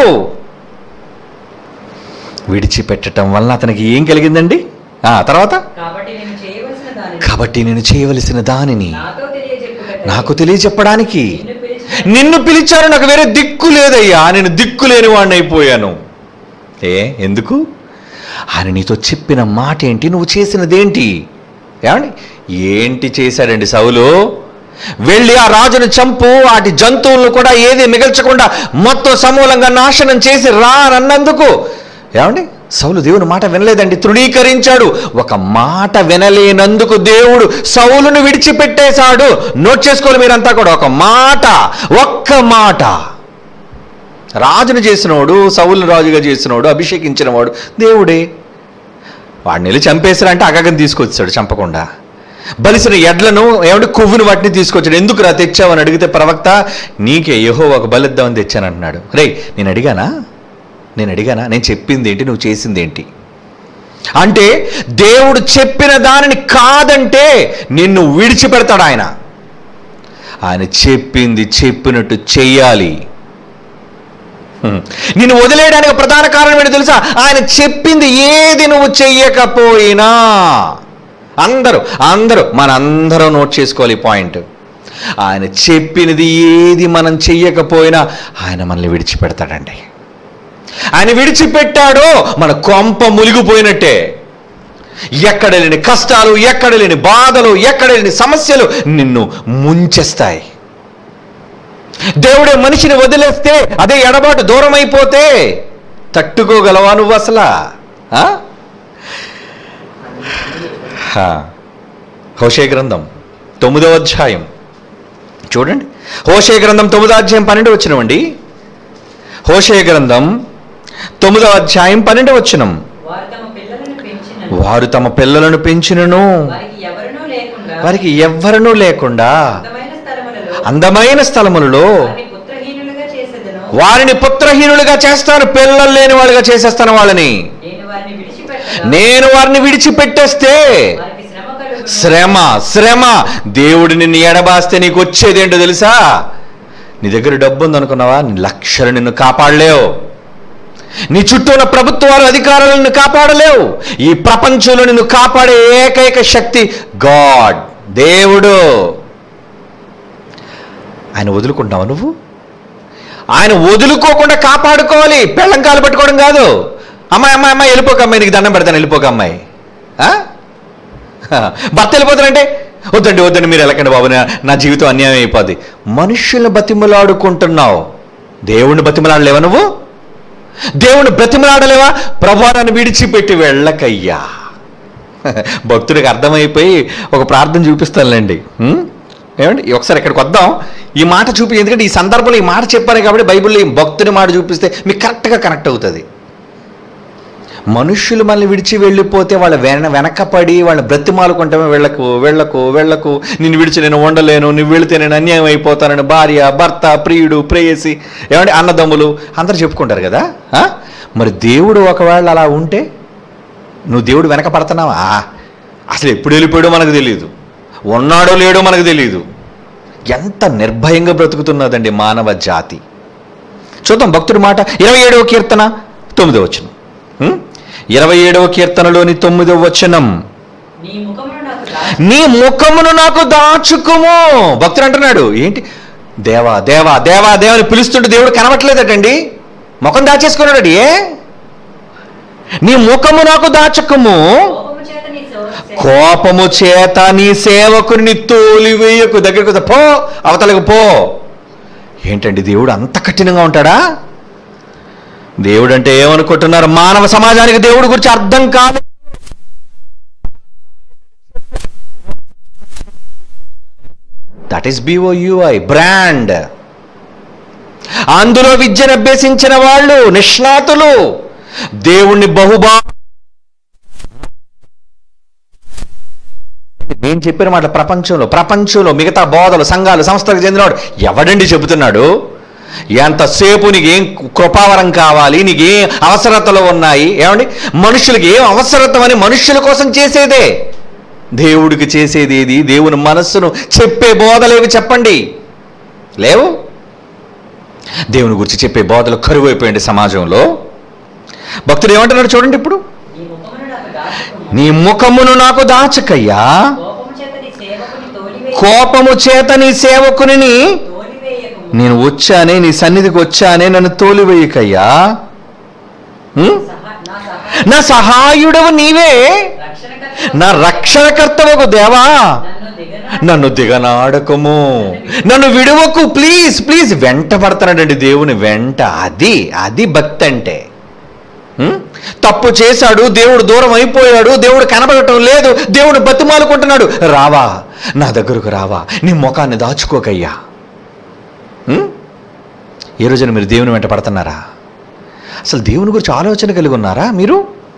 Speaker 1: విడిచిపెట్టడం వలన అతనికి ఏం కలిగిందండి? ఆ తర్వాత, కాబట్టి నేను చేయవలసిన దానిని నాకు తెలియజెప్పడానికి నిన్ను పిలిచాను, నాకు వేరే దిక్కు లేదయ్యా, నేను దిక్కు లేని వాడిని అయిపోయాను. ఏ ఎందుకు? ఆయన నీతో చెప్పిన మాట ఏంటి, నువ్వు చేసినదేంటి? ఏమండి ఏంటి చేశాడండి సౌలు? వెళ్ళి ఆ రాజును చంపు, వాటి జంతువులను కూడా ఏది మిగల్చకుండా మొత్తం సమూలంగా నాశనం చేసి రా అన్నందుకు ఏమండి సౌలు దేవుని మాట వినలేదండి, తృణీకరించాడు. ఒక మాట వినలేనందుకు దేవుడు సౌలును విడిచిపెట్టేశాడు. నోట్ చేసుకోవాలి మీరంతా కూడా, ఒక మాట, ఒక్క మాట. రాజును చేసినవాడు, సౌలును రాజుగా చేసినవాడు, అభిషేకించిన వాడు దేవుడే. వాడిని వెళ్ళి చంపేశారంటే అగగని తీసుకొచ్చాడు చంపకుండా. బలిసిన ఎడ్లను ఏమంటే కొవ్వును వాటిని తీసుకొచ్చాడు. ఎందుకు రా తెచ్చావని అడిగితే ప్రవక్త నీకే యెహోవా ఒక బలిద్దామని తెచ్చానంటున్నాడు. రే నేను అడిగానా నేను అడిగానా నేను చెప్పింది ఏంటి, నువ్వు చేసింది ఏంటి అంటే దేవుడు చెప్పిన దానిని కాదంటే నిన్ను విడిచిపెడతాడు ఆయన. ఆయన చెప్పింది చెప్పినట్టు చెయ్యాలి. నిన్ను వదిలేయడానికి ప్రధాన కారణం ఏంటో తెలుసా? ఆయన చెప్పింది ఏది నువ్వు చెయ్యకపోయినా. అందరూ అందరూ మనందరం నోట్ చేసుకోవాలి ఈ పాయింట్. ఆయన చెప్పినది ఏది మనం చెయ్యకపోయినా ఆయన మనల్ని విడిచిపెడతాడండి. ఆయన విడిచిపెట్టాడో మన కొంప మునిగిపోయినట్టే. ఎక్కడ లేని కష్టాలు, ఎక్కడ లేని బాధలు, ఎక్కడ లేని సమస్యలు నిన్ను ముంచేస్తాయి. దేవుడే మనిషిని వదిలేస్తే, అదే ఎడబాటు దూరం అయిపోతే తట్టుకోగలవా నువ్వు అసలు? హోషే గ్రంథం తొమ్మిదవ అధ్యాయం చూడండి. హోషే గ్రంథం తొమ్మిదో అధ్యాయం పన్నెండు వచనమండి. హోషే గ్రంథం తొమ్మిదవ అధ్యాయం పన్నెండు వచనం. వారు తమ పిల్లలను పెంచినను వారికి ఎవ్వరనూ లేకుండా అందమైన స్థలములలో వారిని పుత్రహీనులుగా చేస్తాను. పిల్లలు లేని వాళ్ళుగా చేసేస్తాను వాళ్ళని. నేను వారిని విడిచిపెట్టేస్తే శ్రమ శ్రమ దేవుడు నిన్ను ఎడబాస్తే నీకు వచ్చేదేంటో తెలుసా? నీ దగ్గర డబ్బు ఉందనుకున్నావా? లక్షలు నిన్ను కాపాడలేవు. నీ చుట్టూ ఉన్న ప్రభుత్వాలు, అధికారులు నిన్ను కాపాడలేవు. ఈ ప్రపంచంలో నిన్ను కాపాడే ఏకైక శక్తి గాడ్, దేవుడు. ఆయన వదులుకుంటావా నువ్వు? ఆయన వదులుకోకుండా కాపాడుకోవాలి. పెళ్ళం కాలు పట్టుకోవడం కాదు. అమ్మాయి అమ్మాయి అమ్మాయి వెళ్ళిపోక అమ్మాయి, నీకు దండం పెడతాను వెళ్ళిపోక అమ్మాయి. భర్త వెళ్ళిపోతారంటే వద్దండి వద్దండి మీరు వెళ్ళకండి బాబు, నా జీవితం అన్యాయం అయిపోద్ది. మనుషులను బతిమలాడుకుంటున్నావు, దేవుణ్ణి బతిమలాడలేవా నువ్వు? దేవుణ్ణి బ్రతిమలాడలేవా? ప్రభువాన్ని విడిచిపెట్టి వెళ్ళకయ్యా. భక్తుడికి అర్థమైపోయి ఒక ప్రార్థన చూపిస్తానులేండి. ఏమండి ఒకసారి ఇక్కడికి వద్దాం, ఈ మాట చూపి. ఎందుకంటే ఈ సందర్భంలో ఈ మాట చెప్పాను కాబట్టి బైబిల్లో ఈ భక్తుని మాట చూపిస్తే మీకు కరెక్ట్గా కనెక్ట్ అవుతుంది. మనుష్యులు మనల్ని విడిచి వెళ్ళిపోతే వాళ్ళ వెన వెనకపడి వాళ్ళని బ్రతిమాలుకుంటామే, వెళ్ళకు వెళ్ళకు వెళ్ళకు, నిన్ను విడిచి నేను ఉండలేను, నువ్వు వెళితే నేను అన్యాయం అయిపోతానని భార్య, భర్త, ప్రియుడు, ప్రేయసి, ఏమంటే అన్నదమ్ములు అందరూ చెప్పుకుంటారు కదా. మరి దేవుడు ఒకవేళ అలా ఉంటే నువ్వు దేవుడు వెనక పడుతున్నావా? అసలు ఎప్పుడు వెళ్ళిపోయాడో మనకు తెలియదు, ఉన్నాడో లేడో మనకు తెలియదు. ఎంత నిర్భయంగా బ్రతుకుతున్నదండి మానవ జాతి. చూద్దాం భక్తుడి మాట. ఇరవై ఏడవ కీర్తన తొమ్మిదవ వచనం. ఇరవై ఏడవ కీర్తనలోని తొమ్మిదవ వచనం. నీ ముఖమును నాకు దాచుకుము. భక్తుడు అంటున్నాడు, ఏంటి దేవా దేవా దేవా దేవని పిలుస్తుంటే దేవుడు కనబట్లేదటండి, ముఖం దాచేసుకున్నాడు. ఏ నీ ముఖము నాకు దాచుకుము, కోపము చేత నీ సేవకుని తోలివేయకు. దగ్గరకు పో, అవతలకు పో. ఏంటండి దేవుడు అంత కఠినంగా ఉంటాడా? దేవుడు అంటే ఏమనుకుంటున్నారు? మానవ సమాజానికి దేవుడి గురించి అర్థం కాదు. That is BOUI brand. అందులో విద్యను అభ్యసించిన వాళ్ళు నిష్ణాతులు దేవుణ్ణి బహుబా నేను చెప్పిన మాట ప్రపంచంలో ప్రపంచంలో మిగతా బోధలు, సంఘాలు, సంస్థలకు చెందినవాడు ఎవడండి చెబుతున్నాడు? ఎంతసేపు నీకు ఏం కృపావరం కావాలి, నీకు ఏం అవసరతలు ఉన్నాయి, ఏమండి మనుషులకి ఏం అవసరతం అని మనుషుల కోసం చేసేదే. దేవుడికి చేసేది ఏది? దేవుని మనస్సును చెప్పే బోధలేవి చెప్పండి, లేవు. దేవుని గురించి చెప్పే బోధలు కరువు అయిపోయింది సమాజంలో. భక్తుడు ఏమంటున్నాడు చూడండి ఇప్పుడు. నీ ముఖమును నాకు దాచకయ్యా, కోపము చేత నీ సేవకుని నేను వచ్చానే, నీ సన్నిధికి వచ్చానే, నన్ను తోలివేయకయ్యా. నా సహాయుడవు నీవే, నా రక్షణకర్తవకు దేవా, నన్ను దిగనాడకము, నన్ను విడువకు, ప్లీజ్ ప్లీజ్. వెంట పడుతున్నాడండి దేవుని వెంట. అది అది భక్తి అంటే. తప్పు చేశాడు, దేవుడు దూరం అయిపోయాడు, దేవుడు కనబడటం లేదు, దేవుడు బతిమాలుకుంటున్నాడు, రావా నా దగ్గరకు రావా, నీ ముఖాన్ని దాచుకోకయ్యా. ఏ రోజున మీరు దేవుని వెంట పడుతున్నారా? అసలు దేవుని గురించి ఆలోచన కలిగి ఉన్నారా మీరు?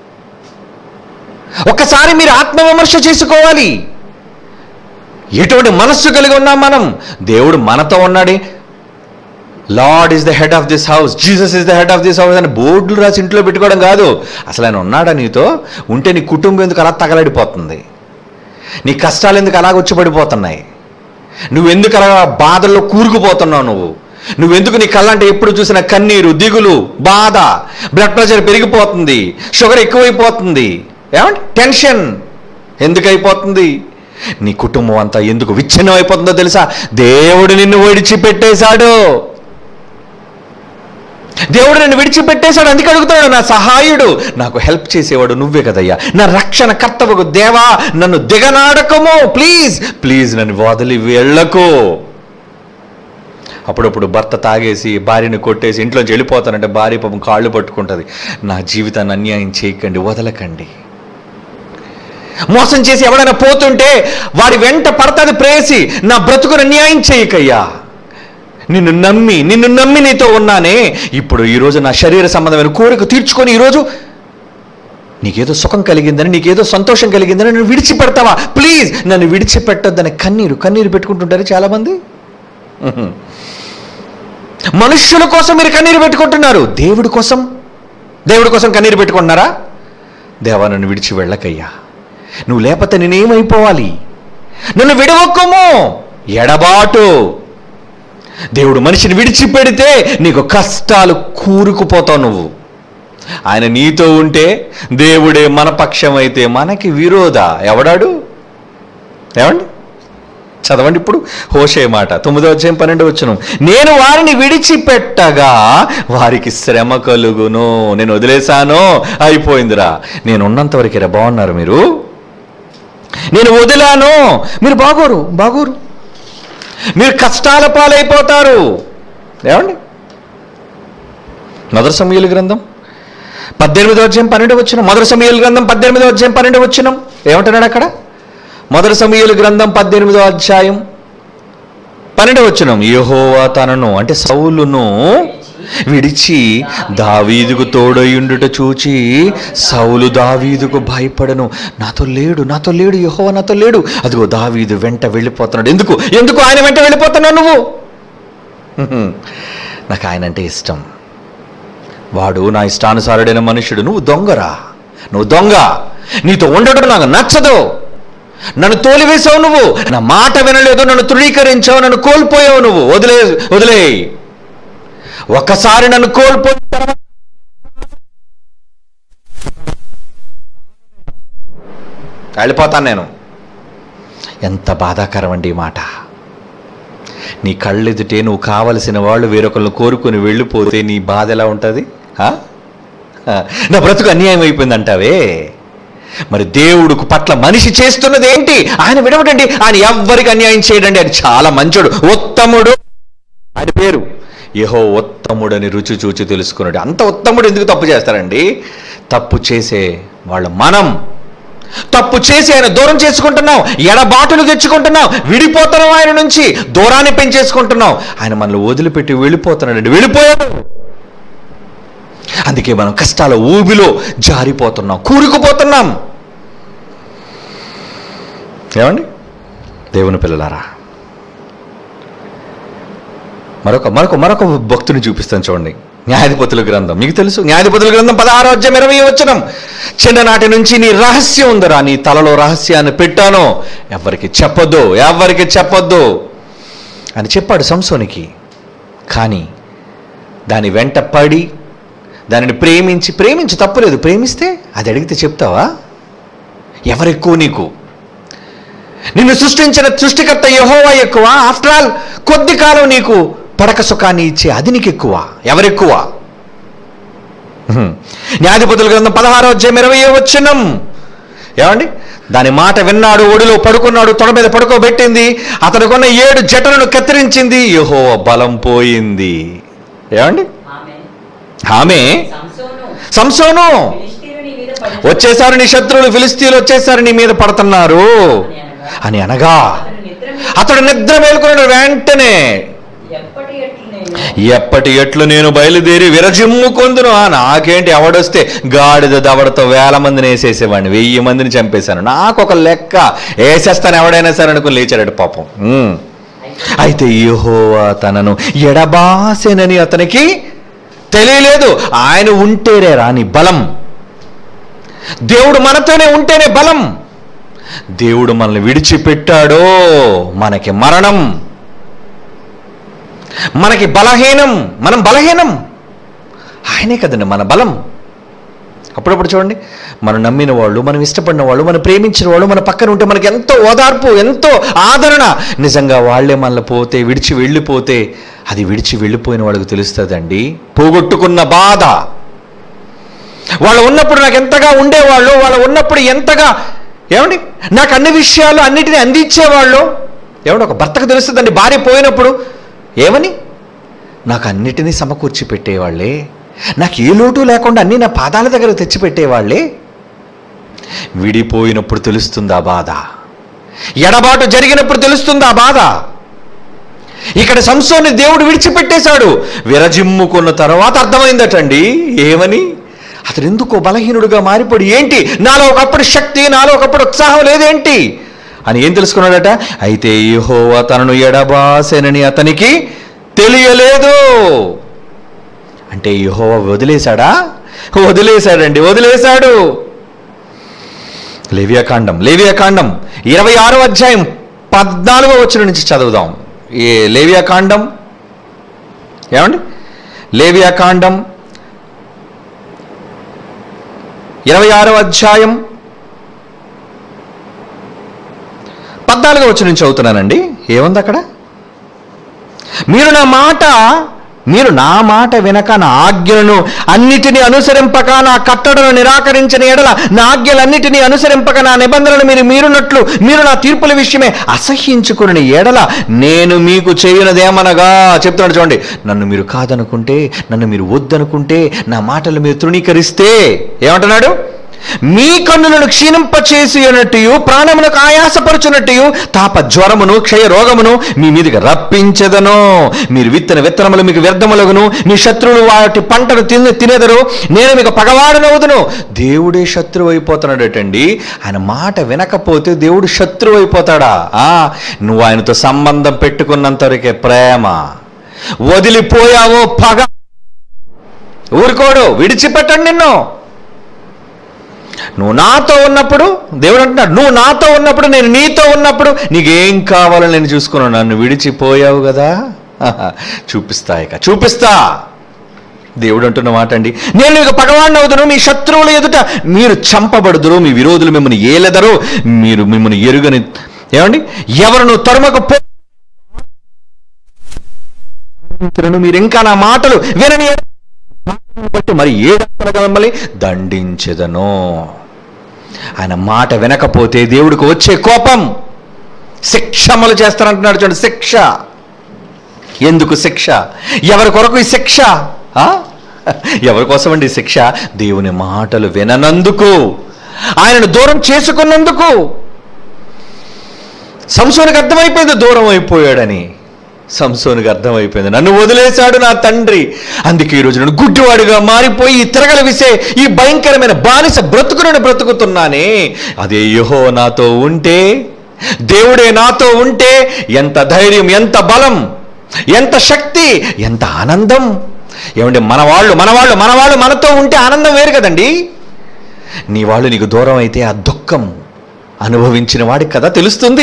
Speaker 1: ఒక్కసారి మీరు ఆత్మవిమర్శ చేసుకోవాలి. ఎటువంటి మనస్సు కలిగి ఉన్నాం మనం? దేవుడు మనతో ఉన్నాడే. Lord is the head of this house, Jesus is the head of this house అని బోర్డులు రాసి ఇంట్లో పెట్టుకోవడం కాదు. అసలు ఆయన ఉన్నాడా నీతో? ఉంటే నీ కుటుంబం ఎందుకు అలా తగలడిపోతుంది? నీ కష్టాలు ఎందుకు అలాగ వచ్చి పడిపోతున్నాయి? నువ్వెందుకు అలా బాధల్లో కూరుకుపోతున్నావు? నువ్వు నువ్వెందుకు నీ కళ్ళంటే ఎప్పుడు చూసినా కన్నీరు, దిగులు, బాధ, బ్లడ్ ప్రెషర్ పెరిగిపోతుంది, షుగర్ ఎక్కువైపోతుంది, ఏమంటే టెన్షన్ ఎందుకు అయిపోతుంది? నీ కుటుంబం అంతా ఎందుకు విచ్ఛిన్నం అయిపోతుందో తెలుసా? దేవుడు నిన్ను విడిచిపెట్టేశాడు. దేవుడు నన్ను విడిచిపెట్టేశాడు, అందుకే అడుగుతాడు, నా సహాయుడు, నాకు హెల్ప్ చేసేవాడు నువ్వే కదయ్యా, నా రక్షణ కర్తవకు దేవా, నన్ను దిగనాడకము, ప్లీజ్ ప్లీజ్ నన్ను వదిలి వెళ్ళకు. అప్పుడప్పుడు భర్త తాగేసి భార్యను కొట్టేసి ఇంట్లోంచి వెళ్ళిపోతానంటే భార్య పాపం కాళ్ళు పట్టుకుంటుంది, నా జీవితాన్ని అన్యాయం చేయకండి, వదలకండి. మోసం చేసి ఎవడైనా పోతుంటే వాడి వెంట పడతాది ప్రేసి, నా బ్రతుకును అన్యాయం చేయకయ్యా, నిన్ను నమ్మి నిన్ను నమ్మి నీతో ఉన్నానే, ఇప్పుడు ఈరోజు నా శరీర సంబంధమైన కోరిక తీర్చుకొని ఈరోజు నీకేదో సుఖం కలిగిందని, నీకేదో సంతోషం కలిగిందని నన్ను విడిచిపెడతావా, ప్లీజ్ నన్ను విడిచిపెట్టొద్దని కన్నీరు కన్నీరు పెట్టుకుంటుంటారు చాలామంది. మనుష్యుల కోసం మీరు కన్నీరు పెట్టుకుంటున్నారు, దేవుడి కోసం దేవుడి కోసం కన్నీరు పెట్టుకుంటున్నారా? దేవా నన్ను విడిచి వెళ్ళకయ్యా, నువ్వు లేకపోతే నేనేమైపోవాలి, నన్ను విడవక్కము. ఎడబాటు. దేవుడు మనిషిని విడిచిపెడితే నీకు కష్టాలు కూరుకుపోతావు నువ్వు. ఆయన నీతో ఉంటే దేవుడే మన పక్షం అయితే మనకి విరోధ ఎవడాడు? ఏమండి చదవండి ఇప్పుడు హోషే మాట తొమ్మిదో అధ్యాయం పన్నెండు వచనం, నేను వారిని విడిచిపెట్టగా వారికి శ్రమ కలుగును. నేను వదిలేశాను, అయిపోయిందిరా, నేను ఉన్నంత వరకేరా బాగున్నారు మీరు, నేను వదిలాను మీరు బాగోరు బాగోరు మీరు కష్టాల పాలైపోతారు. ఏమండి మొదటి సమూయేలు గ్రంథం పద్దెనిమిదో అధ్యాయం పన్నెండు వచనం, మొదటి సమూయేలు గ్రంథం పద్దెనిమిదో అధ్యాయం పన్నెండు వచనం ఏమంటున్నాడు అక్కడ? మొదటి సమూయేలు గ్రంథం పద్దెనిమిదో అధ్యాయం పన్నెండవ వచనం, యెహోవా తనను అంటే సౌలును విడిచి దావీదుకు తోడయుండుట చూచి సౌలు దావీదుకు భయపడను. నాతో లేడు నాతో లేడు యెహోవా నాతో లేడు, అదిగో దావీదు వెంట వెళ్ళిపోతున్నాడు. ఎందుకు ఎందుకు ఆయన వెంట వెళ్ళిపోతున్నావు నువ్వు? నాకు ఆయన అంటే ఇష్టం, వాడు నా ఇష్టానుసారుడైన మనుషుడు. నువ్వు దొంగరా, నువ్వు దొంగ, నీతో ఉండడం నాకు నచ్చదు, నన్ను తోలివేశావు నువ్వు, నా మాట వినలేదు, నన్ను తృణీకరించావు, నన్ను కోల్పోయావు నువ్వు, వదిలే వదిలే ఒక్కసారి నన్ను కోల్పోయిన తర్వాత వెళ్ళిపోతాను నేను. ఎంత బాధాకరం అండి ఈ మాట. నీ కళ్ళెదుటే నువ్వు కావలసిన వాళ్ళు వేరొకరిని కోరుకుని వెళ్ళిపోతే నీ బాధ ఎలా ఉంటుంది? నా బ్రతుకు అన్యాయం అయిపోయింది అంటావే. మరి దేవుడికి పట్ల మనిషి చేస్తున్నది ఏంటి? ఆయన విడవడండి, ఆయన ఎవ్వరికి అన్యాయం చేయడండి, ఆయన చాలా మంచోడు, ఉత్తముడు. ఆయన పేరు యెహోవా ఉత్తముడని రుచి చూచి తెలుసుకున్నాడు. అంత ఉత్తముడు ఎందుకు తప్పు చేస్తారండి? తప్పు చేసే వాళ్ళు మనం, తప్పు చేసి ఆయన దూరం చేసుకుంటున్నాం, ఎడబాటులు తెచ్చుకుంటున్నాం, విడిపోతున్నాం, ఆయన నుంచి దూరాన్ని పెంచేసుకుంటున్నాం. ఆయన మనల్ని వదిలిపెట్టి వెళ్ళిపోతున్నాడండి, వెళ్ళిపోయాడు. అందుకే మనం కష్టాల ఊబిలో జారిపోతున్నాం, కూరుకుపోతున్నాం. ఏమండి దేవుని పిల్లలారా, మరొక మరొక మరొక భక్తుని చూపిస్తాను చూడండి. న్యాయాధిపతుల గ్రంథం మీకు తెలుసు, న్యాయాధిపతుల గ్రంథం పదహారో అధ్యాయం ఇరవై వచనం, చిన్ననాటి నుంచి నీ రహస్యం ఉందరా, నీ తలలో రహస్యాన్ని పెట్టాను, ఎవరికి చెప్పొద్దు ఎవరికి చెప్పొద్దు అని చెప్పాడు సంసోనికి. కానీ దాని వెంట పడి దానిని ప్రేమించి ప్రేమించి తప్పులేదు, ప్రేమిస్తే అది అడిగితే చెప్తావా? ఎవరెక్కువ నీకు? నిన్ను సృష్టించిన సృష్టికర్త యెహోవా ఎక్కువ? ఆఫ్టర్ ఆల్ కొద్ది కాలం నీకు పడక సుఖాన్ని ఇచ్చే అది నీకు ఎక్కువ? ఎవరెక్కువ? న్యాయాధిపతుల గ్రంథం పదహారో అధ్యాయం ఇరవై వచనం, ఏమండి దాని మాట విన్నాడు, ఒడిలో పడుకున్నాడు, తొడ మీద పడుకోబెట్టింది, అతనుకున్న ఏడు జటలను కత్తిరించింది, యెహోవా బలం పోయింది. ఏమండి ఆమె సంసోను వచ్చేసారు, నీ శత్రువులు ఫిలిస్తీయులు వచ్చేసారు, నీ మీద పడుతున్నారు అని అనగా అతడు నిద్ర మేలుకున్నాడు. వెంటనే ఎప్పటి ఎట్లు నేను బయలుదేరి విరజిమ్ముకొందును. నాకేంటి, ఎవడొస్తే గాడిద దవడతో వేల మందిని వేసేసేవాడిని, వెయ్యి మందిని చంపేశాను, నాకు ఒక లెక్క, వేసేస్తాను ఎవడైనా సరే అనుకుని లేచాడు పాపం. అయితే యెహోవా తనను ఎడబాసెనని అతనికి తెలియలేదు. ఆయన ఉంటేనే రాని బలం, దేవుడు మనతోనే ఉంటేనే బలం. దేవుడు మనల్ని విడిచిపెట్టాడో మనకి మరణం, మనకి బలహీనం, మనం బలహీనం. ఆయనే కదండి మన బలం. అప్పుడప్పుడు చూడండి, మనం నమ్మిన వాళ్ళు, మనం ఇష్టపడిన వాళ్ళు, మనం ప్రేమించిన వాళ్ళు మన పక్కన ఉంటే మనకి ఎంతో ఓదార్పు, ఎంతో ఆదరణ. నిజంగా వాళ్ళే మనల్ని పోతే, విడిచి వెళ్ళిపోతే, అది విడిచి వెళ్ళిపోయిన వాళ్ళకి తెలుస్తుందండి పోగొట్టుకున్న బాధ. వాళ్ళు ఉన్నప్పుడు నాకు ఎంతగా ఉండేవాళ్ళు, వాళ్ళు ఉన్నప్పుడు ఎంతగా ఏమండి నాకు అన్ని విషయాలు అన్నిటినీ అందించేవాళ్ళు. ఏమండి ఒక భర్తకు తెలుస్తుందండి భార్య పోయినప్పుడు ఏమని, నాకు అన్నిటినీ సమకూర్చి పెట్టేవాళ్ళే, నాకు ఏ లోటు లేకుండా అన్నీ నా పాదాల దగ్గర తెచ్చిపెట్టేవాళ్ళే. విడిపోయినప్పుడు తెలుస్తుంది ఆ బాధ, ఎడబాటు జరిగినప్పుడు తెలుస్తుంది ఆ బాధ. ఇక్కడ సంసోన్ని దేవుడు విడిచిపెట్టేశాడు. విరజిమ్ముకున్న తర్వాత అర్థమైందటండి ఏమని, అతను ఎందుకో బలహీనుడుగా మారిపోయి, ఏంటి నాలో ఒకప్పుడు శక్తి, నాలో ఒకప్పుడు ఉత్సాహం లేదేంటి అని ఏం తెలుసుకున్నాడట. అయితే యెహోవా తనను ఎడబాసెనని అతనికి తెలియలేదు. అంటే యెహోవా వదిలేశాడా? వదిలేశాడండి, వదిలేశాడు. లేవియాకాండం లేవియాకాండం ఇరవై ఆరో అధ్యాయం పద్నాలుగో వచనం నుంచి చదువుదాం. ఏ లేవియాకాండం ఏమండి లేవియాకాండం ఇరవై ఆరో అధ్యాయం పద్నాలుగో వచనం నుంచి చదువుతున్నానండి. ఏముంది అక్కడ, మీరు నా మాట మీరు నా మాట వినక నా ఆజ్ఞలను అన్నిటినీ అనుసరింపక, నా కట్టడను నిరాకరించిన ఎడల, నా ఆజ్ఞలన్నిటినీ అనుసరింపక, నా నిబంధనలు మీరు మీరున్నట్లు మీరు నా తీర్పుల విషయమే అసహ్యించుకుని ఎడల, నేను మీకు చేయనదేమనగా చెప్తున్నాడు చూడండి. నన్ను మీరు కాదనుకుంటే, నన్ను మీరు వద్దనుకుంటే, నా మాటలు మీరు తృణీకరిస్తే ఏమంటున్నాడు, మీ కన్నులను క్షీణింపచేసి అన్నట్టు, ప్రాణములకు ఆయాసపరుచున్నట్టు, తాప జ్వరమును క్షయ రోగమును మీ మీదకి రప్పించదను. మీరు విత్తన విత్తనములు మీకు వ్యర్థములగును, మీ శత్రువులు వాటి పంటను తిని తినేదరు, నేను మీకు పగవాడనవుదును. దేవుడే శత్రువు అయిపోతున్నాడటండి. ఆయన మాట వినకపోతే దేవుడు శత్రువు అయిపోతాడా? నువ్వు ఆయనతో సంబంధం పెట్టుకున్నంతవరకే ప్రేమ, వదిలిపోయావో పగ. ఊరుకోడు, విడిచిపెట్టండి నిన్ను. నువ్వు నాతో ఉన్నప్పుడు దేవుడు అంటున్నాడు, నువ్వు నాతో ఉన్నప్పుడు, నేను నీతో ఉన్నప్పుడు నీకేం కావాలో నేను చూసుకున్నాను. నన్ను విడిచిపోయావు కదా, చూపిస్తా ఇక చూపిస్తా. దేవుడు అంటున్న మాట అండి, నేను ఇక పగవాడిని అవుదును, మీ శత్రువుల ఎదుట మీరు చంపబడుదురు, మీ విరోధులు మిమ్మల్ని ఏలెదరు, మీరు మిమ్మల్ని ఎరుగని ఏమండి ఎవరు తరుమకు పో, మీరు ఇంకా నా మాటలు వినని బట్టి మరి ఏడంతలుగా మిమ్మల్ని దండించెదను. ఆయన మాట వినకపోతే దేవుడికి వచ్చే కోపం, శిక్ష అమలు చేస్తానంటున్నాడు చూడండి. శిక్ష ఎందుకు? శిక్ష ఎవరి కొరకు ఈ శిక్ష? ఎవరి కోసం అండి శిక్ష? దేవుని మాటలు విననందుకు, ఆయనను దూరం చేసుకున్నందుకు. సంసోనుకి అర్థమైపోయింది దూరం అయిపోయాడని. సంసోనుకి అర్థమైపోయింది, నన్ను వదిలేశాడు నా తండ్రి, అందుకే ఈరోజు నన్ను గుడ్డివాడిగా మారిపోయి తిరగల విసే ఈ భయంకరమైన బానిస బ్రతుకులను బ్రతుకుతున్నానే. అదే యెహోవా నాతో ఉంటే, దేవుడే నాతో ఉంటే ఎంత ధైర్యం, ఎంత బలం, ఎంత శక్తి, ఎంత ఆనందం. ఏమంటే మన వాళ్ళు మన వాళ్ళు మన వాళ్ళు మనతో ఉంటే ఆనందం వేరు కదండి. నీ వాళ్ళు నీకు దూరం అయితే ఆ దుఃఖం అనుభవించిన వాడికి కదా తెలుస్తుంది.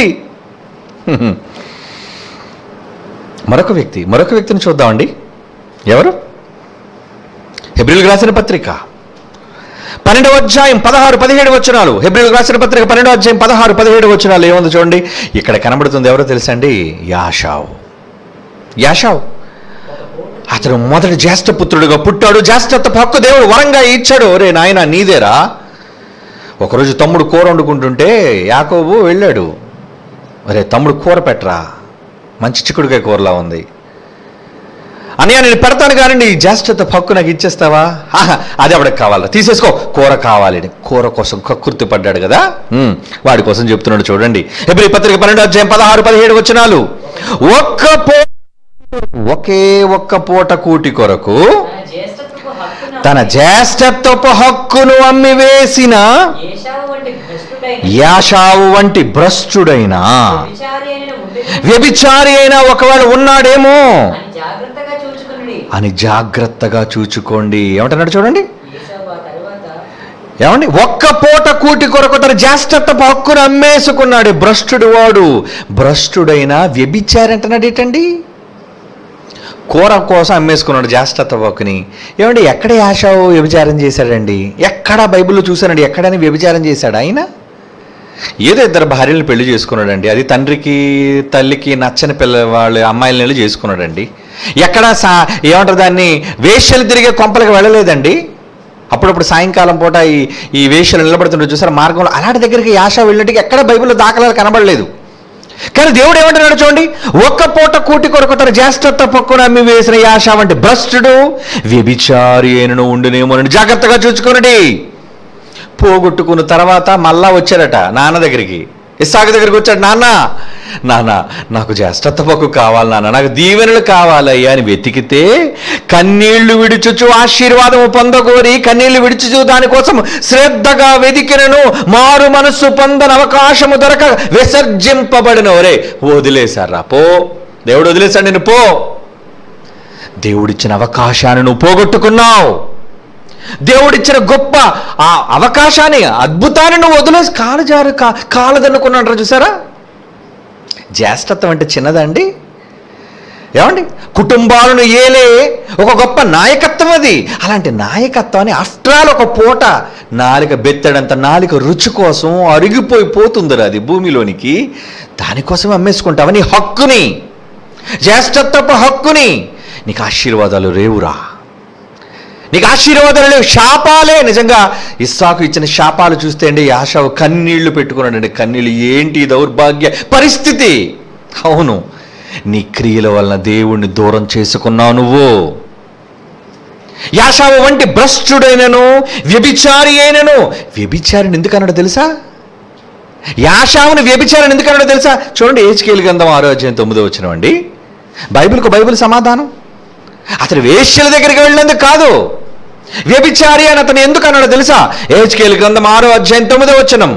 Speaker 1: మరొక వ్యక్తి మరొక వ్యక్తిని చూద్దామండి. ఎవరు? హెబ్రీయులకు రాసిన పత్రిక పన్నెండవ అధ్యాయం పదహారు పదిహేడు వచనాలు. హెబ్రీయులకు రాసిన పత్రిక పన్నెండవ అధ్యాయం పదహారు పదిహేడు వచనాలు ఏముంది చూడండి. ఇక్కడ కనబడుతుంది ఎవరో తెలుసా అండి? యాషావు. యాషావు అతను మొదటి జ్యేష్ఠపుత్రుడుగా పుట్టాడు. జ్యేష్ఠత్వ హక్కు దేవుడు వరంగా ఇచ్చాడు. రే నాయన నీదేరా. ఒకరోజు తమ్ముడు కూర వండుకుంటుంటే యాకోబు వెళ్ళాడు, అరే తమ్ముడు కూర పెట్టరా, మంచి చిక్కుడుకాయ కూరలా ఉంది. అన్నయ్య నేను పెడతాను కానీ నీ జ్యేష్ఠత్వ హక్కు నాకు ఇచ్చేస్తావా? అది ఆవిడకి కావాలా, తీసేసుకో, కూర కావాలి అని. కూర కోసం కక్కుర్తి పడ్డాడు కదా, వాడి కోసం చెప్తున్నాడు చూడండి. హెబ్రీ పత్రిక పన్నెండు అధ్యాయం పదహారు పదిహేడు వచనాలు. ఒక్క పూ ఒకే ఒక్క పూట కూటి కొరకు తన జ్యేష్ఠత్వపు హక్కును అమ్మివేసిన యాషావు వంటి భ్రష్టుడైన వ్యభిచారి అయినా ఒకవేళ ఉన్నాడేమో అని జాగ్రత్తగా చూచుకోండి. ఏమంటున్నాడు చూడండి. ఏమండి? ఒక్క పూట కూటి కొరకు తన జ్యేష్ఠత్వపు హక్కును అమ్మేసుకున్నాడు. భ్రష్టుడు వాడు. భ్రష్టుడైన వ్యభిచారి అంటున్నాడు ఏంటండి? కూర కోసం అమ్మేసుకున్నాడు జ్యేష్ఠత్వకుని. ఏమండి ఎక్కడ యాషావు వ్యభిచారం చేశాడండి? ఎక్కడ బైబిల్లో చూశానండి ఎక్కడని వ్యభిచారం చేశాడు ఆయన? ఏదో ఇద్దరు భార్యలను పెళ్లి చేసుకున్నాడండి. అది తండ్రికి తల్లికి నచ్చని పిల్ల వాళ్ళు అమ్మాయిలని చేసుకున్నాడండి. ఎక్కడ సా ఏమంటారు దాన్ని వేశ్యలు తిరిగే కొంపలకు వెళ్ళలేదండి. అప్పుడప్పుడు సాయంకాలం పూట ఈ ఈ వేశ్యలు నిలబడుతుంటే చూసారు మార్గంలో, అలాంటి దగ్గరికి యాషా వెళ్ళినట్టుగా ఎక్కడ బైబిల్లో దాఖలాలు కనబడలేదు. కానీ దేవుడు ఏమంటున్నాడు చూడండి, ఒక్క పూట కూటి కొరకు తన జ్యేష్ఠత్వ పక్కున అమ్మి వేసిన యాషా వంటి భ్రష్టుడు వ్యభిచారి అయినను ఉండునేమోనని జాగ్రత్తగా చూసుకునండి. పోగొట్టుకున్న తర్వాత మళ్ళా వచ్చాడట నాన్న దగ్గరికి, ఇస్సాకు దగ్గరికి వచ్చాడు. నాన్న నాన్న నాకు జ్యేష్ఠత్వ పక్కు కావాలి నాన్న, నాకు దీవెనలు కావాలయ్యా అని వెతికితే కన్నీళ్లు విడుచుచు ఆశీర్వాదము పొందగోరి కన్నీళ్లు విడుచుచు దానికోసం శ్రద్ధగా వెతికినను మారు మనస్సు పొందని అవకాశము దొరక విసర్జింపబడిన. ఒరే వదిలేశారా పో, దేవుడు వదిలేశాడు నేను పో. దేవుడిచ్చిన అవకాశాన్ని నువ్వు పోగొట్టుకున్నావు. దేవుడిచ్చిన గొప్ప ఆ అవకాశాన్ని అద్భుతాన్ని నువ్వు వదిలేసి కాలు జారు కా కాలదనుకున్నాడు చూసారా. జ్యేష్ఠత్వం అంటే చిన్నదండి ఏమండి? కుటుంబాలను ఏలే ఒక గొప్ప నాయకత్వం అది. అలాంటి నాయకత్వాన్ని ఆఫ్టర్ ఆల్ ఒక పూట నాలుక బెత్తడంత నాలుక రుచి కోసం అరిగిపోయి పోతుందిరా అది భూమిలోనికి. దానికోసం అమ్మేసుకుంటావా నీ హక్కుని, జ్యేష్ఠత్వపు హక్కుని? నీకు ఆశీర్వాదాలు రేవురా, నీకు ఆశీర్వాదాలు లేవు, శాపాలే. నిజంగా ఇస్సాకు ఇచ్చిన శాపాలు చూస్తే అండి యాషావు కన్నీళ్లు పెట్టుకున్నాడండి. కన్నీళ్ళు ఏంటి దౌర్భాగ్య పరిస్థితి. అవును, నీ క్రియల వలన దేవుణ్ణి దూరం చేసుకున్నావు నువ్వు. యాషావు వంటి భ్రష్టుడైనను వ్యభిచారి అయినను. వ్యభిచారిని ఎందుకన్నాడో తెలుసా? యాషావుని వ్యభిచారిని ఎందుకన్నాడో తెలుసా? చూడండి హెజ్కేలు గ్రంథం ఆరో అధ్యాయం తొమ్మిదో వచనం అండి. బైబిల్కు బైబిల్ సమాధానం. అతను వేశ్యల దగ్గరికి వెళ్ళినందుకు కాదు, వ్యభిచారి అని అతను ఎందుకు అన్నాడో తెలుసా? హెజ్కేలు గ్రంథం ఆరో అధ్యాయం తొమ్మిదో వచనం,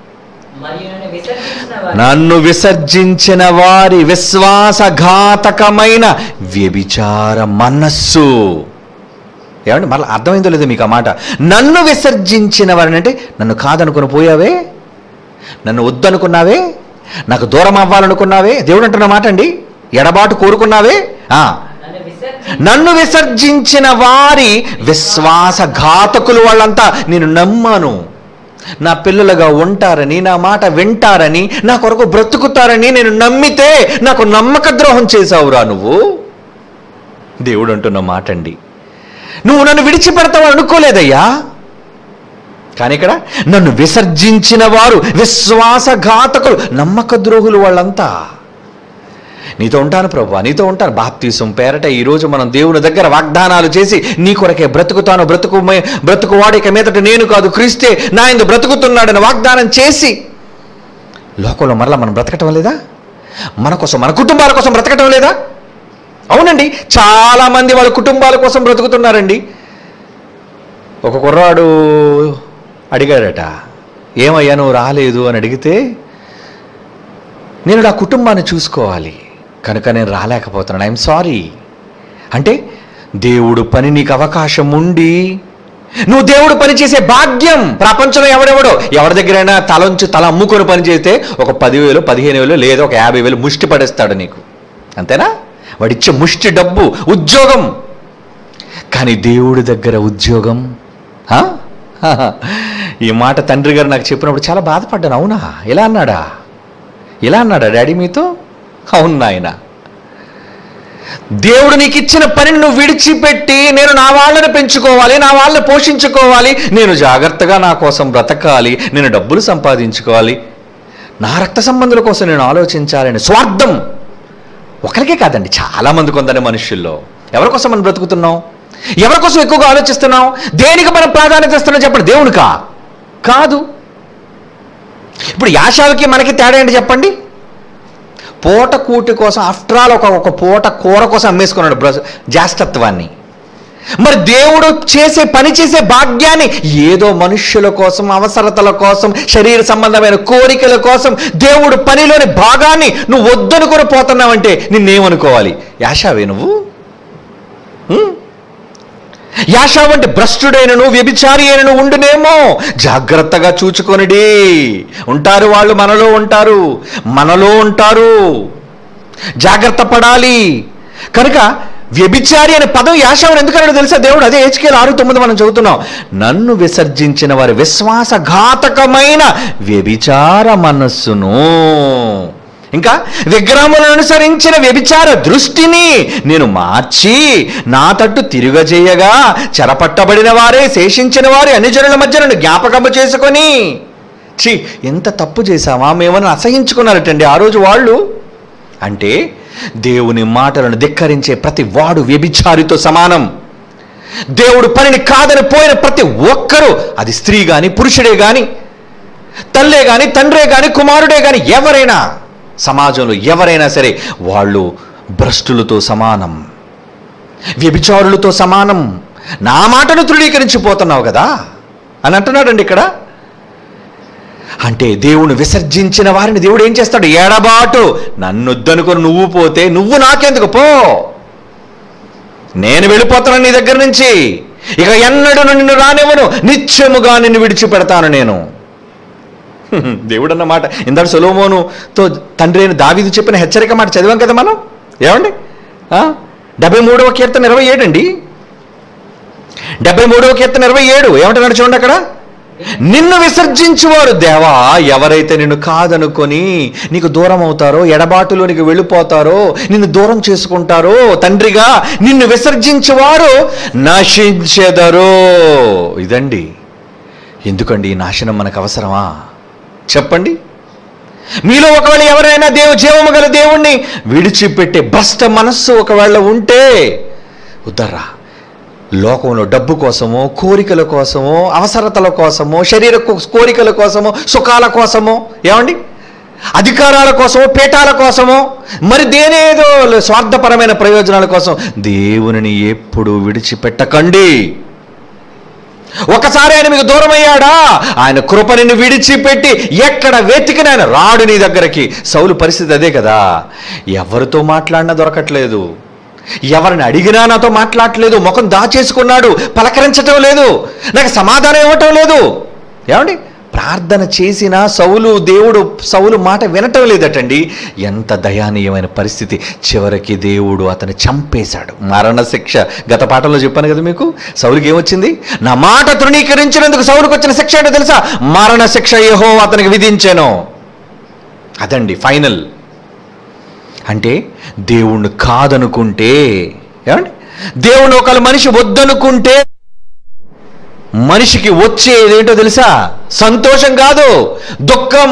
Speaker 1: నన్ను విసర్జించిన వారి విశ్వాసఘాతకమైన వ్యభిచార మనస్సు. ఏమండి మళ్ళీ అర్థమైందో లేదో మీకు ఆ మాట? నన్ను విసర్జించిన వారిని అంటే నన్ను కాదనుకుని పోయావే, నన్ను వద్దనుకున్నావే, నాకు దూరం అవ్వాలనుకున్నావే. దేవుడు అంటున్న మాట అండి, ఎడబాటు కోరుకున్నావే. నన్ను విసర్జించిన వారి విశ్వాసఘాతకులు వాళ్ళంతా నేను నమ్మాను, నా పిల్లలుగా ఉంటారని, నా మాట వింటారని, నా కొరకు బ్రతుకుతారని నేను నమ్మితే నాకు నమ్మక ద్రోహం చేశావురా నువ్వు. దేవుడు అంటున్న మాట అండి, నువ్వు నన్ను విడిచిపెడతావు అనుకోలేదయ్యా. కానీ ఇక్కడ నన్ను విసర్జించిన వారు విశ్వాసఘాతకులు, నమ్మక ద్రోహులు వాళ్ళంతా. నీతో ఉంటాను ప్రభువా, నీతో ఉంటాను. బాప్తీసం పేరట ఈరోజు మనం దేవుని దగ్గర వాగ్దానాలు చేసి నీ కొరకే బ్రతుకుతాను, బ్రతుకు బ్రతుకు వాడిక మీదట నేను కాదు క్రీస్తే నా యందు బ్రతుకుతున్నాడని వాగ్దానం చేసి లోకంలో మరలా మనం బ్రతకటం లేదా? మన కోసం, మన కుటుంబాల కోసం బ్రతకటం లేదా? అవునండి, చాలామంది వాళ్ళ కుటుంబాల కోసం బ్రతుకుతున్నారండి. ఒక కుర్రాడు అడిగాడట, ఏమయ్యా నువ్వు రాలేదు అని అడిగితే, నేను నా కుటుంబాన్ని చూసుకోవాలి కనుక నేను రాలేకపోతున్నాను, ఐఎమ్ సారీ అంటే. దేవుడు పని నీకు అవకాశం ఉండి నువ్వు దేవుడు పని చేసే భాగ్యం ప్రపంచంలో ఎవడెవడో ఎవరి దగ్గరైనా తలంచు తల అమ్ముకొని పని చేస్తే ఒక పదివేలు పదిహేను వేలు లేదా ఒక యాభై వేలు ముష్టి పడేస్తాడు నీకు, అంతేనా? వాడిచ్చే ముష్టి డబ్బు ఉద్యోగం. కానీ దేవుడి దగ్గర ఉద్యోగం. ఈ మాట తండ్రి గారు నాకు చెప్పినప్పుడు చాలా బాధపడ్డాను. అవునా, ఇలా అన్నాడా ఇలా అన్నాడా డాడీ మీతో? అవును నాయన, దేవుడు నీకు ఇచ్చిన పనిని నువ్వు విడిచిపెట్టి నేను నా వాళ్ళని పెంచుకోవాలి, నా వాళ్ళని పోషించుకోవాలి, నేను జాగ్రత్తగా నా కోసం బ్రతకాలి, నేను డబ్బులు సంపాదించుకోవాలి, నా రక్త సంబంధుల కోసం నేను ఆలోచించాలని స్వార్థం ఒకరికే కాదండి, చాలామందికి ఉందని మనుషుల్లో. ఎవరి కోసం మనం బ్రతుకుతున్నాం? ఎవరి కోసం ఎక్కువగా ఆలోచిస్తున్నాం? దేనికి మనం ప్రాధాన్యత ఇస్తున్నాం చెప్పండి? దేవునికా? కాదు. ఇప్పుడు యాషావుకి మనకి తేడా ఏంటి చెప్పండి? పూట కూటి కోసం ఆఫ్టర్ ఆల్ ఒక ఒక పూట కూర కోసం అమ్మేసుకున్నాడు బ్ర జ్యేష్ఠత్వాన్ని. మరి దేవుడు చేసే పని చేసే భాగ్యాన్ని ఏదో మనుష్యుల కోసం, అవసరతల కోసం, శరీర సంబంధమైన కోరికల కోసం దేవుడు పనిలోని భాగాన్ని నువ్వు వద్దనుకొని పోతున్నావంటే నిన్నేమనుకోవాలి? యాషావే నువ్వు? యాషావు అంటే భ్రష్టుడైనను వ్యభిచారి అయినను ఉండునేమో, జాగ్రత్తగా చూచుకొనిడి. ఉంటారు వాళ్ళు, మనలో ఉంటారు, మనలో ఉంటారు, జాగ్రత్త పడాలి. కనుక వ్యభిచారి అనే పదం యాషావుని ఎందుకన్నాడో తెలుసా దేవుడు? అదే హెచ్కేలు ఆరు తొమ్మిది మనం చదువుతున్నాం. నన్ను విసర్జించిన వారి విశ్వాసఘాతకమైన వ్యభిచార మనస్సును, ఇంకా విగ్రహములను అనుసరించిన వ్యభిచార దృష్టిని నేను మార్చి నా తట్టు తిరుగజేయగా చెరపట్టబడిన వారే శేషించిన వారి అన్యజనుల మధ్య నన్ను జ్ఞాపకము చేసుకొని, ఛీ ఎంత తప్పు చేశామా మేమని అసహించుకున్నారటండి ఆ రోజు వాళ్ళు. అంటే దేవుని మాటలను ధిక్కరించే ప్రతి వాడు వ్యభిచారితో సమానం. దేవుడు పనిని కాదని పోయిన ప్రతి ఒక్కరూ, అది స్త్రీ కానీ పురుషుడే కానీ తల్లే కానీ తండ్రే కానీ కుమారుడే కానీ ఎవరైనా, సమాజంలో ఎవరైనా సరే వాళ్ళు భ్రష్టులతో సమానం, వ్యభిచారులతో సమానం. నా మాటను తృణీకరించిపోతున్నావు కదా అని అంటున్నాడండి ఇక్కడ. అంటే దేవుని విసర్జించిన వారిని దేవుడు ఏం చేస్తాడు? ఎడబాటు. నన్నొద్దనుకొని నువ్వు పోతే నువ్వు నాకెందుకు, పో, నేను వెళ్ళిపోతాను నీ దగ్గర నుంచి, ఇక ఎన్నడూ నిన్ను రానివ్వను, నిత్యముగా నిన్ను విడిచిపెడతాను నేను. దేవుడు అన్న మాట ఇందాక సొలొమోనుతో తండ్రి అయిన దావీదు చెప్పిన హెచ్చరిక మాట చదివాం కదా మనం. ఏమండి? డెబ్బై మూడవ కీర్తన ఇరవై ఏడు అండి. డెబ్బై మూడవ కీర్తన ఇరవై ఏడు ఏమంటున్నాడు చూడండి అక్కడ. నిన్ను విసర్జించువారు, దేవా ఎవరైతే నిన్ను కాదనుకొని నీకు దూరం అవుతారో, ఎడబాటులోనికి వెళ్ళిపోతారో, నిన్ను దూరం చేసుకుంటారో, తండ్రిగా నిన్ను విసర్జించువారు నశించెదరు. ఇదండి. ఎందుకండి ఈ నాశనం మనకు అవసరమా చెప్పండి? మీలో ఒకవేళ ఎవరైనా దేవు జీవము గల దేవుణ్ణి విడిచిపెట్టే భ్రష్ట మనస్సు ఒకవేళ ఉంటే ఉద్దర్రా. లోకంలో డబ్బు కోసమో, కోరికల కోసమో, అవసరతల కోసమో, శరీర కోరికల కోసమో, సుఖాల కోసమో, ఏమండి అధికారాల కోసమో, పీఠాల కోసమో, మరి దేనేదో స్వార్థపరమైన ప్రయోజనాల కోసం దేవునిని ఎప్పుడు విడిచిపెట్టకండి. ఒకసారి ఆయన మీకు దూరం అయ్యాడా, ఆయన కృప నిన్ను విడిచిపెట్టి ఎక్కడ వెతికిన ఆయన రాడు నీ దగ్గరికి. సౌలు పరిస్థితి అదే కదా. ఎవరితో మాట్లాడినా దొరకట్లేదు, ఎవరిని అడిగినా నాతో మాట్లాడట్లేదు, ముఖం దాచేసుకున్నాడు, పలకరించటం లేదు, నాకు సమాధానం ఇవ్వటం లేదు. ఏమండి? ప్రార్థన చేసినా సౌలు దేవుడు సౌలు మాట వినటం లేదటండి. ఎంత దయానీయమైన పరిస్థితి. చివరికి దేవుడు అతన్ని చంపేశాడు. మరణ శిక్ష. గత పాఠంలో చెప్పాను కదా మీకు. సౌలుకి ఏమొచ్చింది? నా మాట తృణీకరించినందుకు సౌలుకు వచ్చిన శిక్ష ఏంటో తెలుసా? మరణ శిక్ష యెహోవా అతనికి విధించెను. అదండి ఫైనల్. అంటే దేవుణ్ణి కాదనుకుంటే, ఏమండి దేవుణ్ణి ఒకళ్ళు మనిషి వద్దనుకుంటే మనిషికి వచ్చేదేంటో తెలుసా? సంతోషం కాదు, దుఃఖం.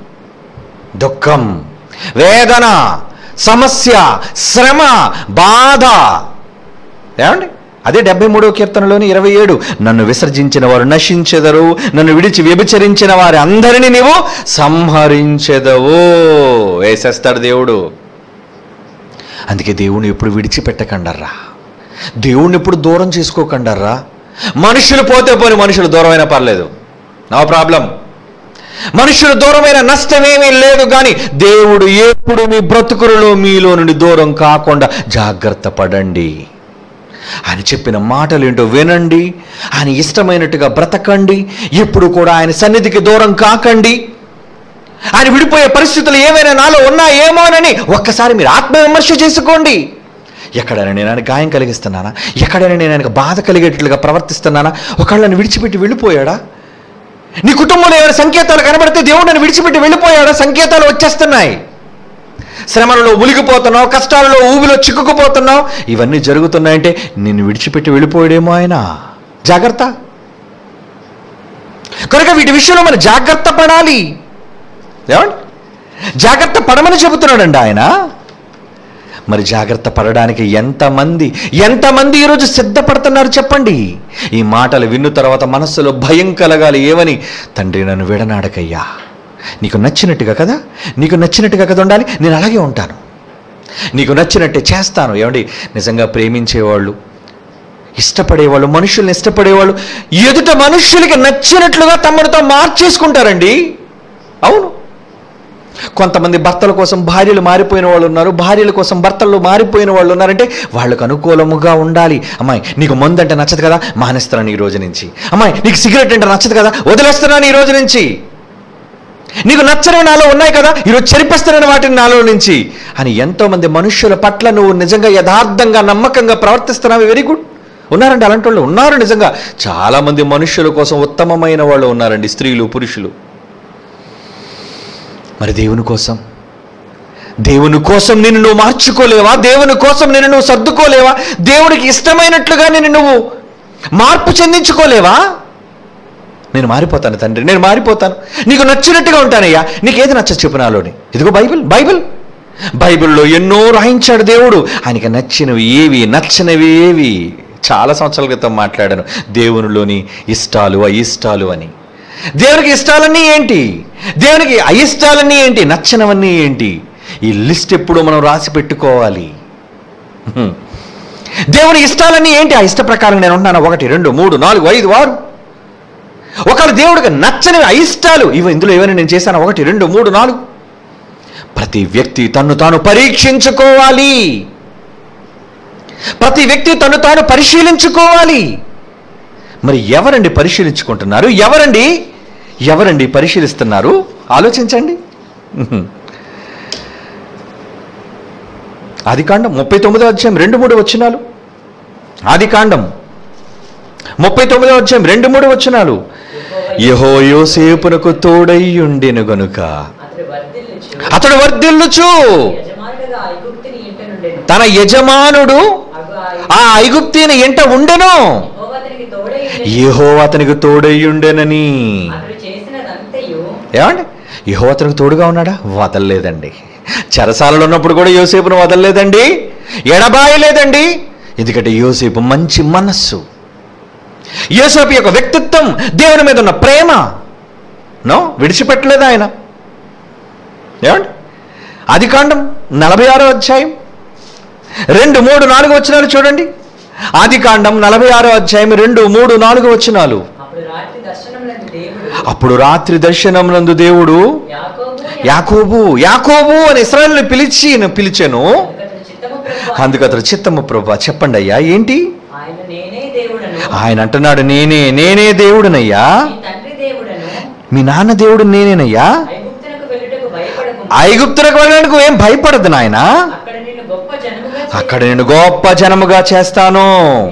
Speaker 1: దుఃఖం, వేదన, సమస్య, శ్రమ, బాధ. ఏమండి? అదే డెబ్బై మూడవ కీర్తనలోని ఇరవై ఏడు. నన్ను విసర్జించిన వారు నశించెదరు, నన్ను విడిచి వ్యభిచరించిన వారి అందరినీ నీవు సంహరించెదవు. వేసేస్తాడు దేవుడు. అందుకే దేవుని ఎప్పుడు విడిచిపెట్టకండర్రా, దేవుణ్ణి ఎప్పుడు దూరం చేసుకోకండర్రా. మనుషులు పోతే పోని, మనుషులు దూరమైనా పర్లేదు, నో ప్రాబ్లం. మనుషులు దూరమైన నష్టమేమీ లేదు, కానీ దేవుడు ఎప్పుడు మీ బ్రతుకులలో మీలో నుండి దూరం కాకుండా జాగ్రత్త పడండి. ఆయన చెప్పిన మాటలు ఏంటో వినండి, ఆయన ఇష్టమైనట్టుగా బ్రతకండి, ఎప్పుడు కూడా ఆయన సన్నిధికి దూరం కాకండి. ఆయన విడిపోయే పరిస్థితులు ఏమైనా నాలో ఉన్నాయేమోనని ఒక్కసారి మీరు ఆత్మవిమర్శ చేసుకోండి. ఎక్కడైనా నేను ఆయన గాయం కలిగిస్తున్నానా? ఎక్కడైనా నేను ఆయనకు బాధ కలిగేటట్లుగా ప్రవర్తిస్తున్నానా? ఒకళ్ళు నన్ను విడిచిపెట్టి వెళ్ళిపోయాడా? నీ కుటుంబంలో ఏమైనా సంకేతాలు కనబడితే దేవుడు నన్ను విడిచిపెట్టి వెళ్ళిపోయాడా? సంకేతాలు వచ్చేస్తున్నాయి. శ్రమలలో ఉలిగిపోతున్నావు, కష్టాలలో ఊబిలో చిక్కుకుపోతున్నావు, ఇవన్నీ జరుగుతున్నాయంటే నిన్ను విడిచిపెట్టి వెళ్ళిపోయాడేమో ఆయన. జాగ్రత్త. కనుక వీటి విషయంలో మనం జాగ్రత్త పడాలి. ఏమండి? జాగ్రత్త పడమని చెబుతున్నాడండి ఆయన. మరి జాగ్రత్త పడడానికి ఎంతమంది ఎంతమంది ఈరోజు సిద్ధపడుతున్నారు చెప్పండి? ఈ మాటలు విన్న తర్వాత మనస్సులో భయం కలగాలి. ఏమని? తండ్రి నన్ను విడనాడకయ్యా, నీకు నచ్చినట్టుగా కదా, నీకు నచ్చినట్టుగా కదా ఉండాలి, నేను అలాగే ఉంటాను, నీకు నచ్చినట్టే చేస్తాను. ఏమండి? నిజంగా ప్రేమించేవాళ్ళు, ఇష్టపడేవాళ్ళు, మనుషుల్ని ఇష్టపడేవాళ్ళు ఎదుట మనుషులకి నచ్చినట్లుగా తమ్ముడితో మార్చేసుకుంటారండి. అవును. కొంతమంది భర్తల కోసం భార్యలు మారిపోయిన వాళ్ళు ఉన్నారు, భార్యల కోసం భర్తలు మారిపోయిన వాళ్ళు ఉన్నారంటే వాళ్ళకు అనుకూలముగా ఉండాలి. అమ్మాయి నీకు మందు అంటే నచ్చదు కదా, మానేస్తున్నాను ఈ రోజు నుంచి. అమ్మాయి నీకు సిగరెట్ అంటే నచ్చదు కదా, వదిలేస్తున్నాను ఈ రోజు నుంచి. నీకు నచ్చని నాలో ఉన్నాయి కదా, ఈరోజు చెరిపేస్తానని వాటిని నాలో నుంచి అని ఎంతోమంది మనుష్యుల పట్ల నువ్వు నిజంగా యథార్థంగా నమ్మకంగా ప్రవర్తిస్తున్నావు. Very good. ఉన్నారండి అలాంటి వాళ్ళు, ఉన్నారు నిజంగా. చాలామంది మనుష్యుల కోసం ఉత్తమమైన వాళ్ళు ఉన్నారండి, స్త్రీలు పురుషులు. మరి దేవుని కోసం దేవుని కోసం నిన్ను నువ్వు మార్చుకోలేవా? దేవుని కోసం నిన్ను నువ్వు సర్దుకోలేవా? దేవుడికి ఇష్టమైనట్లుగా నిన్ను నువ్వు మార్పు చెందించుకోలేవా? నేను మారిపోతాను తండ్రి, నేను మారిపోతాను, నీకు నచ్చినట్టుగా ఉంటానయ్యా. నీకు ఏది నచ్చదు చెప్పు నాలోని. ఇదిగో బైబిల్. బైబిల్ బైబిల్లో ఎన్నో రాయించాడు దేవుడు. ఆయనకి నచ్చినవి ఏవి, నచ్చనివి ఏవి. చాలా సంవత్సరాల క్రితం మాట్లాడాను దేవునిలోని ఇష్టాలు అయిష్టాలు అని. దేవునికి ఇష్టాలన్నీ ఏంటి, దేవునికి అయిష్టాలన్నీ ఏంటి, నచ్చనవన్నీ ఏంటి, ఈ లిస్ట్ ఎప్పుడు మనం రాసి పెట్టుకోవాలి. దేవుని ఇష్టాలన్నీ ఏంటి, ఆ ఇష్ట ప్రకారం నేను ఉన్నాను. ఒకటి, రెండు, మూడు, నాలుగు, ఐదు, ఆరు. ఒకవేళ దేవుడికి నచ్చని అయిష్టాలు ఇవి ఇందులో ఏమైనా నేను చేశాను? ఒకటి, రెండు, మూడు, నాలుగు. ప్రతి వ్యక్తి తన్ను తాను పరీక్షించుకోవాలి. ప్రతి వ్యక్తి తను తాను పరిశీలించుకోవాలి. మరి ఎవరండి పరిశీలించుకుంటున్నారు? ఎవరండి ఎవరండి పరిశీలిస్తున్నారు? ఆలోచించండి. ఆదికాండం ముప్పై తొమ్మిదో అధ్యాయం రెండు మూడు వచనాలు. ఆదికాండం ముప్పై తొమ్మిదో అధ్యాయం రెండు మూడు వచనాలు. యెహోవా యోసేపునకు తోడైయుండెను గనుక అతడు వర్ధిల్లుచు తన యజమానుడు ఆ ఐగుప్తీని ఎంట ఉండెను, యెహోవా అతనికి తోడైయుండెనని. ఏమండి, యెహోవా అతనికి తోడుగా ఉన్నాడా? వదలలేదండి. చెరసాలలో ఉన్నప్పుడు కూడా యోసేపును వదలలేదండి, ఎడబాయలేదండి. ఎందుకంటే యోసేపు మంచి మనస్సు, యోసేపు యొక్క వ్యక్తిత్వం, దేవుని మీద ఉన్న ప్రేమ నో విడిచిపెట్టలేదు ఆయన. ఏమండి, ఆదికాండం నలభై ఆరో అధ్యాయం రెండు మూడు నాలుగు వచనాలు చూడండి. ఆదికాండం నలభై ఆరో అధ్యాయం రెండు మూడు నాలుగు వచనాలు. అప్పుడు రాత్రి దర్శనమునందు దేవుడు యాకోబు యాకోబు అని ఇశ్రాయేలుని పిలిచి పిలిచెను. అందుకు అతడు చిత్తము ప్రభువా. చెప్పండి అయ్యా ఏంటి? ఆయన అంటున్నాడు, నేనే నేనే దేవుడునయ్యా, మీ నాన్న దేవుడు నేనేనయ్యా. ఐగుప్తులకు వెళ్ళడానికి ఏం భయపడదు నాయన, అక్కడ నేను గొప్ప జనముగా చేస్తాను.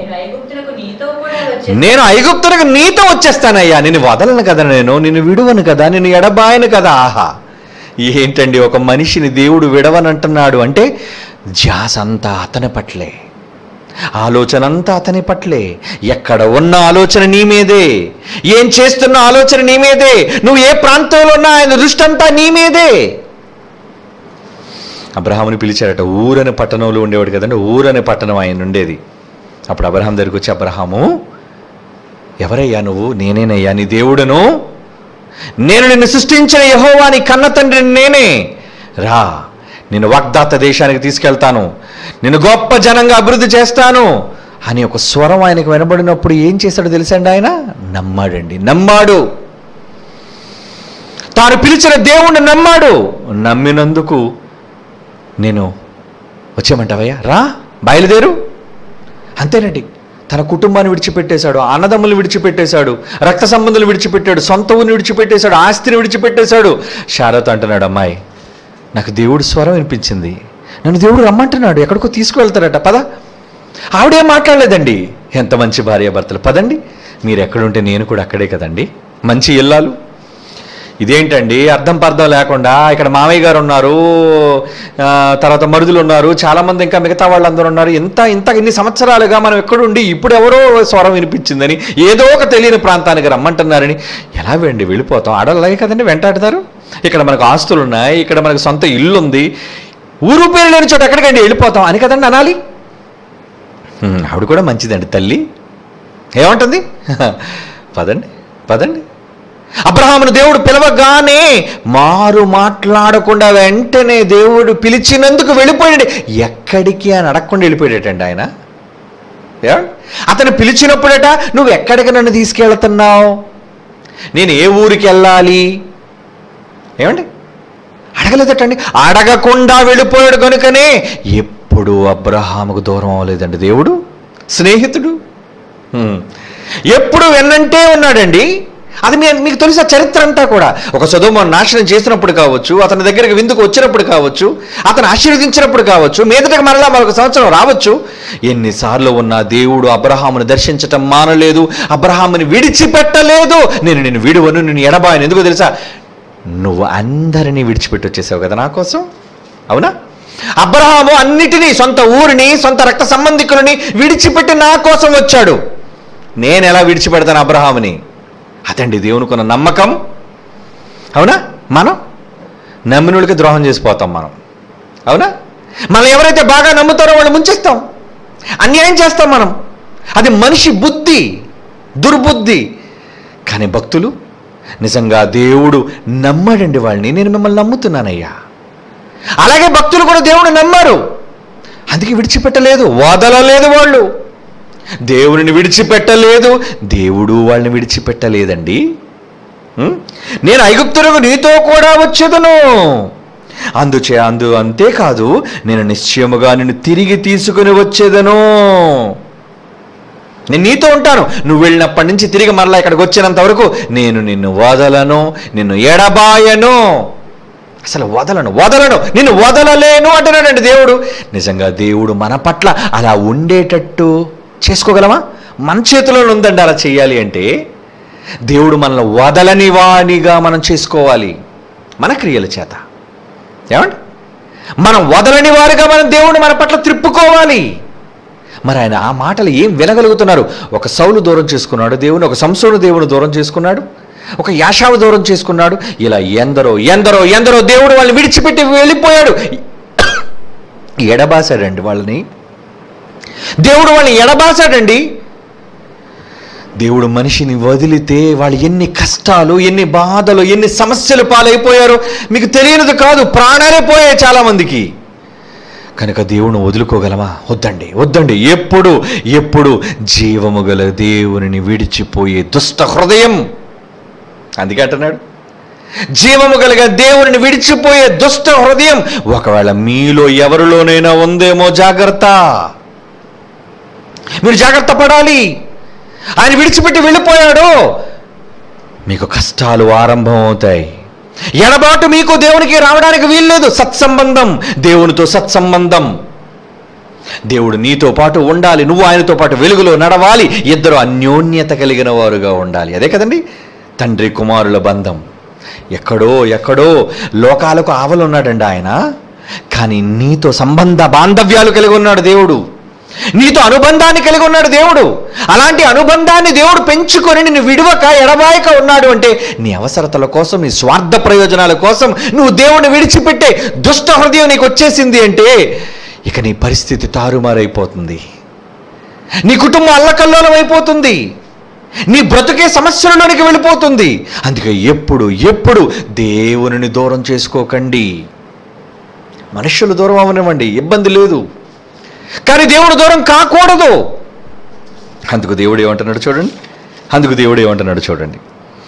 Speaker 1: నేను ఐగుప్తులకు నీతో వచ్చేస్తానయ్యా, నేను వదలను కదా, నేను నిన్ను విడువను కదా, నేను ఎడబాయను కదా. ఆహా, ఏంటండి ఒక మనిషిని దేవుడు విడవనంటున్నాడు అంటే ధ్యాస అంతా అతని పట్లే, ఆలోచన అంతా అతని పట్లే. ఎక్కడ ఉన్న ఆలోచన నీ మీదే, ఏం చేస్తున్న ఆలోచన నీ మీదే, నువ్వు ఏ ప్రాంతంలో ఉన్నా ఆయన దృష్టి అంతా నీ మీదే. అబ్రహాముని పిలిచాడట. ఊరనే పట్టణంలో ఉండేవాడు కదండి, ఊరనే పట్టణం ఆయన ఉండేది. అప్పుడు అబ్రహాం దగ్గరికి వచ్చి, అబ్రహాము ఎవరయ్యా నువ్వు? నేనేనయ్యా నీ దేవుడను, నేను నిన్ను సృష్టించిన యెహోవా నీ కన్న తండ్రిని నేనే. రా, నిన్ను వాగ్దాత దేశానికి తీసుకెళ్తాను, నిన్ను గొప్ప జనంగా అభివృద్ధి చేస్తాను అని ఒక స్వరం ఆయనకు వినబడినప్పుడు ఏం చేశాడో తెలుసండి? ఆయన నమ్మాడండి. నమ్మాడు, తాను పిలిచిన దేవుణ్ణి నమ్మాడు. నమ్మినందుకు నేను వచ్చేయమంటావయ్యా, రా బయలుదేరు. అంతేనండి. తన కుటుంబాన్ని విడిచిపెట్టేశాడు, అన్నదమ్ములు విడిచిపెట్టేశాడు, రక్త సంబంధులు విడిచిపెట్టాడు, సొంత ఊరిని విడిచిపెట్టేశాడు, ఆస్తిని విడిచిపెట్టేశాడు. శారతో అంటున్నాడు, అమ్మాయి నాకు దేవుడు స్వరం వినిపించింది, నన్ను దేవుడు రమ్మంటున్నాడు, ఎక్కడికో తీసుకువెళ్తారట, పద. ఆవిడేం మాట్లాడలేదండి. ఎంత మంచి భార్యాభర్తలు, పదండి, మీరు ఎక్కడుంటే నేను కూడా అక్కడే కదండి, మంచి ఇల్లాలు. ఇదేంటండి అర్థం పర్థం లేకుండా, ఇక్కడ మామయ్య గారు ఉన్నారు, తర్వాత మరుదులు ఉన్నారు, చాలామంది ఇంకా మిగతా వాళ్ళందరూ ఉన్నారు, ఇంత ఇంత ఇన్ని సంవత్సరాలుగా మనం ఎక్కడుండి ఇప్పుడు ఎవరో స్వరం వినిపించిందని ఏదో ఒక తెలియని ప్రాంతానికి రమ్మంటున్నారని ఎలా వెండి వెళ్ళిపోతాం? ఆడలాగే కదండి వెంటాడతారు. ఇక్కడ మనకు ఆస్తులు ఉన్నాయి, ఇక్కడ మనకు సొంత ఇల్లు ఉంది, ఊరు పేరు లేని చోట ఎక్కడికండి వెళ్ళిపోతాం అని కదండి అనాలి. ఆవిడ కూడా మంచిదండి తల్లి, ఏమంటుంది? పదండి పదండి. అబ్రహామును దేవుడు పిలవగానే మారు మాట్లాడకుండా వెంటనే దేవుడు పిలిచినందుకు వెళ్ళిపోయాడు. ఎక్కడికి అని అడగకుండా వెళ్ళిపోయాడటండి ఆయన. అతను పిలిచినప్పుడట, నువ్వు ఎక్కడికి నన్ను తీసుకెళ్తున్నావు, నేను ఏ ఊరికి వెళ్ళాలి, ఏమండి అడగలేదటండి. అడగకుండా వెళ్ళిపోయాడు కనుకనే ఎప్పుడు అబ్రహాముకు దూరం అవ్వలేదండి దేవుడు. స్నేహితుడు ఎప్పుడు వెన్నంటే ఉన్నాడండి. అది మీ మీకు తెలిసిన చరిత్ర అంతా కూడా ఒక సొదొమ నాశనం చేసినప్పుడు కావచ్చు, అతని దగ్గరికి విందుకు వచ్చినప్పుడు కావచ్చు, అతను ఆశీర్వదించినప్పుడు కావచ్చు, మీదటకు మరలా మరొక సంవత్సరం రావచ్చు. ఎన్నిసార్లు ఉన్నా దేవుడు అబ్రహామును దర్శించటం మానలేదు, అబ్రహాముని విడిచిపెట్టలేదు. నేను నిన్ను విడువను, నిన్ను ఎడబాయను. ఎందుకో తెలుసా? నువ్వు అందరినీ విడిచిపెట్టి వచ్చేసావు కదా నా కోసం. అవునా? అబ్రహాము అన్నిటినీ, సొంత ఊరిని, సొంత రక్త సంబంధికులని విడిచిపెట్టి నా కోసం వచ్చాడు. నేను ఎలా విడిచిపెడతాను అబ్రహాముని? అదండి దేవునికున్న నమ్మకం. అవునా? మనం నమ్మినుడికి ద్రోహం చేసిపోతాం మనం. అవునా? మనం ఎవరైతే బాగా నమ్ముతారో వాళ్ళు ముంచేస్తాం, అన్యాయం చేస్తాం మనం. అది మనిషి బుద్ధి, దుర్బుద్ధి. కానీ భక్తులు నిజంగా దేవుడు నమ్మాడండి వాళ్ళని. నేను మిమ్మల్ని నమ్ముతున్నానయ్యా. అలాగే భక్తులు కూడా దేవుడు నమ్మారు, అందుకే విడిచిపెట్టలేదు, వదలలేదు. వాళ్ళు దేవుడిని విడిచిపెట్టలేదు, దేవుడు వాళ్ళని విడిచిపెట్టలేదండి. నేను ఐగుప్తులకు నీతో కూడా వచ్చేదను, అందుచే అందు అంతేకాదు నేను నిశ్చయముగా నిన్ను తిరిగి తీసుకుని వచ్చేదను. నేను నీతో ఉంటాను, నువ్వు వెళ్ళినప్పటి నుంచి తిరిగి మరలా ఇక్కడికి వచ్చినంత వరకు నేను నిన్ను వదలను, నిన్ను ఎడబాయను. అసలు వదలను వదలను నిన్ను వదలలేను అంటున్నాడండి దేవుడు. నిజంగా దేవుడు మన పట్ల అలా ఉండేటట్టు చేసుకోగలమా? మన చేతిలో ఉందండి అలా చేయాలి అంటే. దేవుడు మనల్ని వదలని వానిగా మనం చేసుకోవాలి మన క్రియల చేత. ఏమండి? మనం వదలని వారిగా మనం దేవుడు మన పట్ల త్రిప్పుకోవాలి. మరి ఆయన ఆ మాటలు ఏం వినగలుగుతున్నారు? ఒక సౌలు దూరం చేసుకున్నాడు దేవుని, ఒక సంసోను దేవుని దూరం చేసుకున్నాడు, ఒక యాషావు దూరం చేసుకున్నాడు. ఇలా ఎందరో ఎందరో ఎందరో దేవుడు వాళ్ళని విడిచిపెట్టి వెళ్ళిపోయాడు, ఎడబాసాడండి వాళ్ళని. దేవుడు వాళ్ళని ఎడబాసాడండి. దేవుడు మనిషిని వదిలితే వాళ్ళు ఎన్ని కష్టాలు, ఎన్ని బాధలు, ఎన్ని సమస్యలు పాలైపోయారో మీకు తెలియనిది కాదు. ప్రాణాలే పోయాయి చాలామందికి. కనుక దేవుని వదులుకోగలమా? వద్దండి వద్దండి. ఎప్పుడు ఎప్పుడు జీవము గల దేవుని విడిచిపోయే దుష్ట హృదయం. అందుకే అంటున్నాడు, జీవము కలిగ దేవుని విడిచిపోయే దుష్ట హృదయం ఒకవేళ మీలో ఎవరిలోనైనా ఉందేమో జాగ్రత్త. మీరు జాగ్రత్త పడాలి. ఆయన విడిచిపెట్టి వెళ్ళిపోయాడు, మీకు కష్టాలు ఆరంభం అవుతాయి. ఎడబాటు మీకు దేవునికి రావడానికి వీల్లేదు. సత్సంబంధం, దేవునితో సత్సంబంధం. దేవుడు నీతో పాటు ఉండాలి, నువ్వు ఆయనతో పాటు వెలుగులో నడవాలి. ఇద్దరు అన్యోన్యత కలిగిన వారుగా ఉండాలి. అదే కదండి తండ్రి కుమారుల బంధం. ఎక్కడో ఎక్కడో లోకాలకు ఆవలున్నాడండి ఆయన, కానీ నీతో సంబంధ బాంధవ్యాలు కలిగి ఉన్నాడు దేవుడు. నీతో అనుబంధాన్ని కలిగి ఉన్నాడు దేవుడు. అలాంటి అనుబంధాన్ని దేవుడు పెంచుకొని నిన్ను విడవక ఎడబాయక ఉన్నాడు అంటే నీ అవసరతల కోసం, నీ స్వార్థ ప్రయోజనాల కోసం నువ్వు దేవుడిని విడిచిపెట్టే దుష్ట హృదయం నీకు వచ్చేసింది అంటే ఇక నీ పరిస్థితి తారుమారైపోతుంది. నీ కుటుంబం అల్లకల్లోలం అయిపోతుంది. నీ బ్రతుకే సమస్యలలోనికి వెళ్ళిపోతుంది. అందుకే ఎప్పుడు ఎప్పుడు దేవునిని దూరం చేసుకోకండి. మనుషులు దూరం అవనివ్వండి, ఇబ్బంది లేదు, కానీ దేవుడు దూరం కాకూడదు. అందుకు దేవుడు ఏమంటున్నాడు చూడండి. అందుకు దేవుడు ఏమంటున్నాడు చూడండి.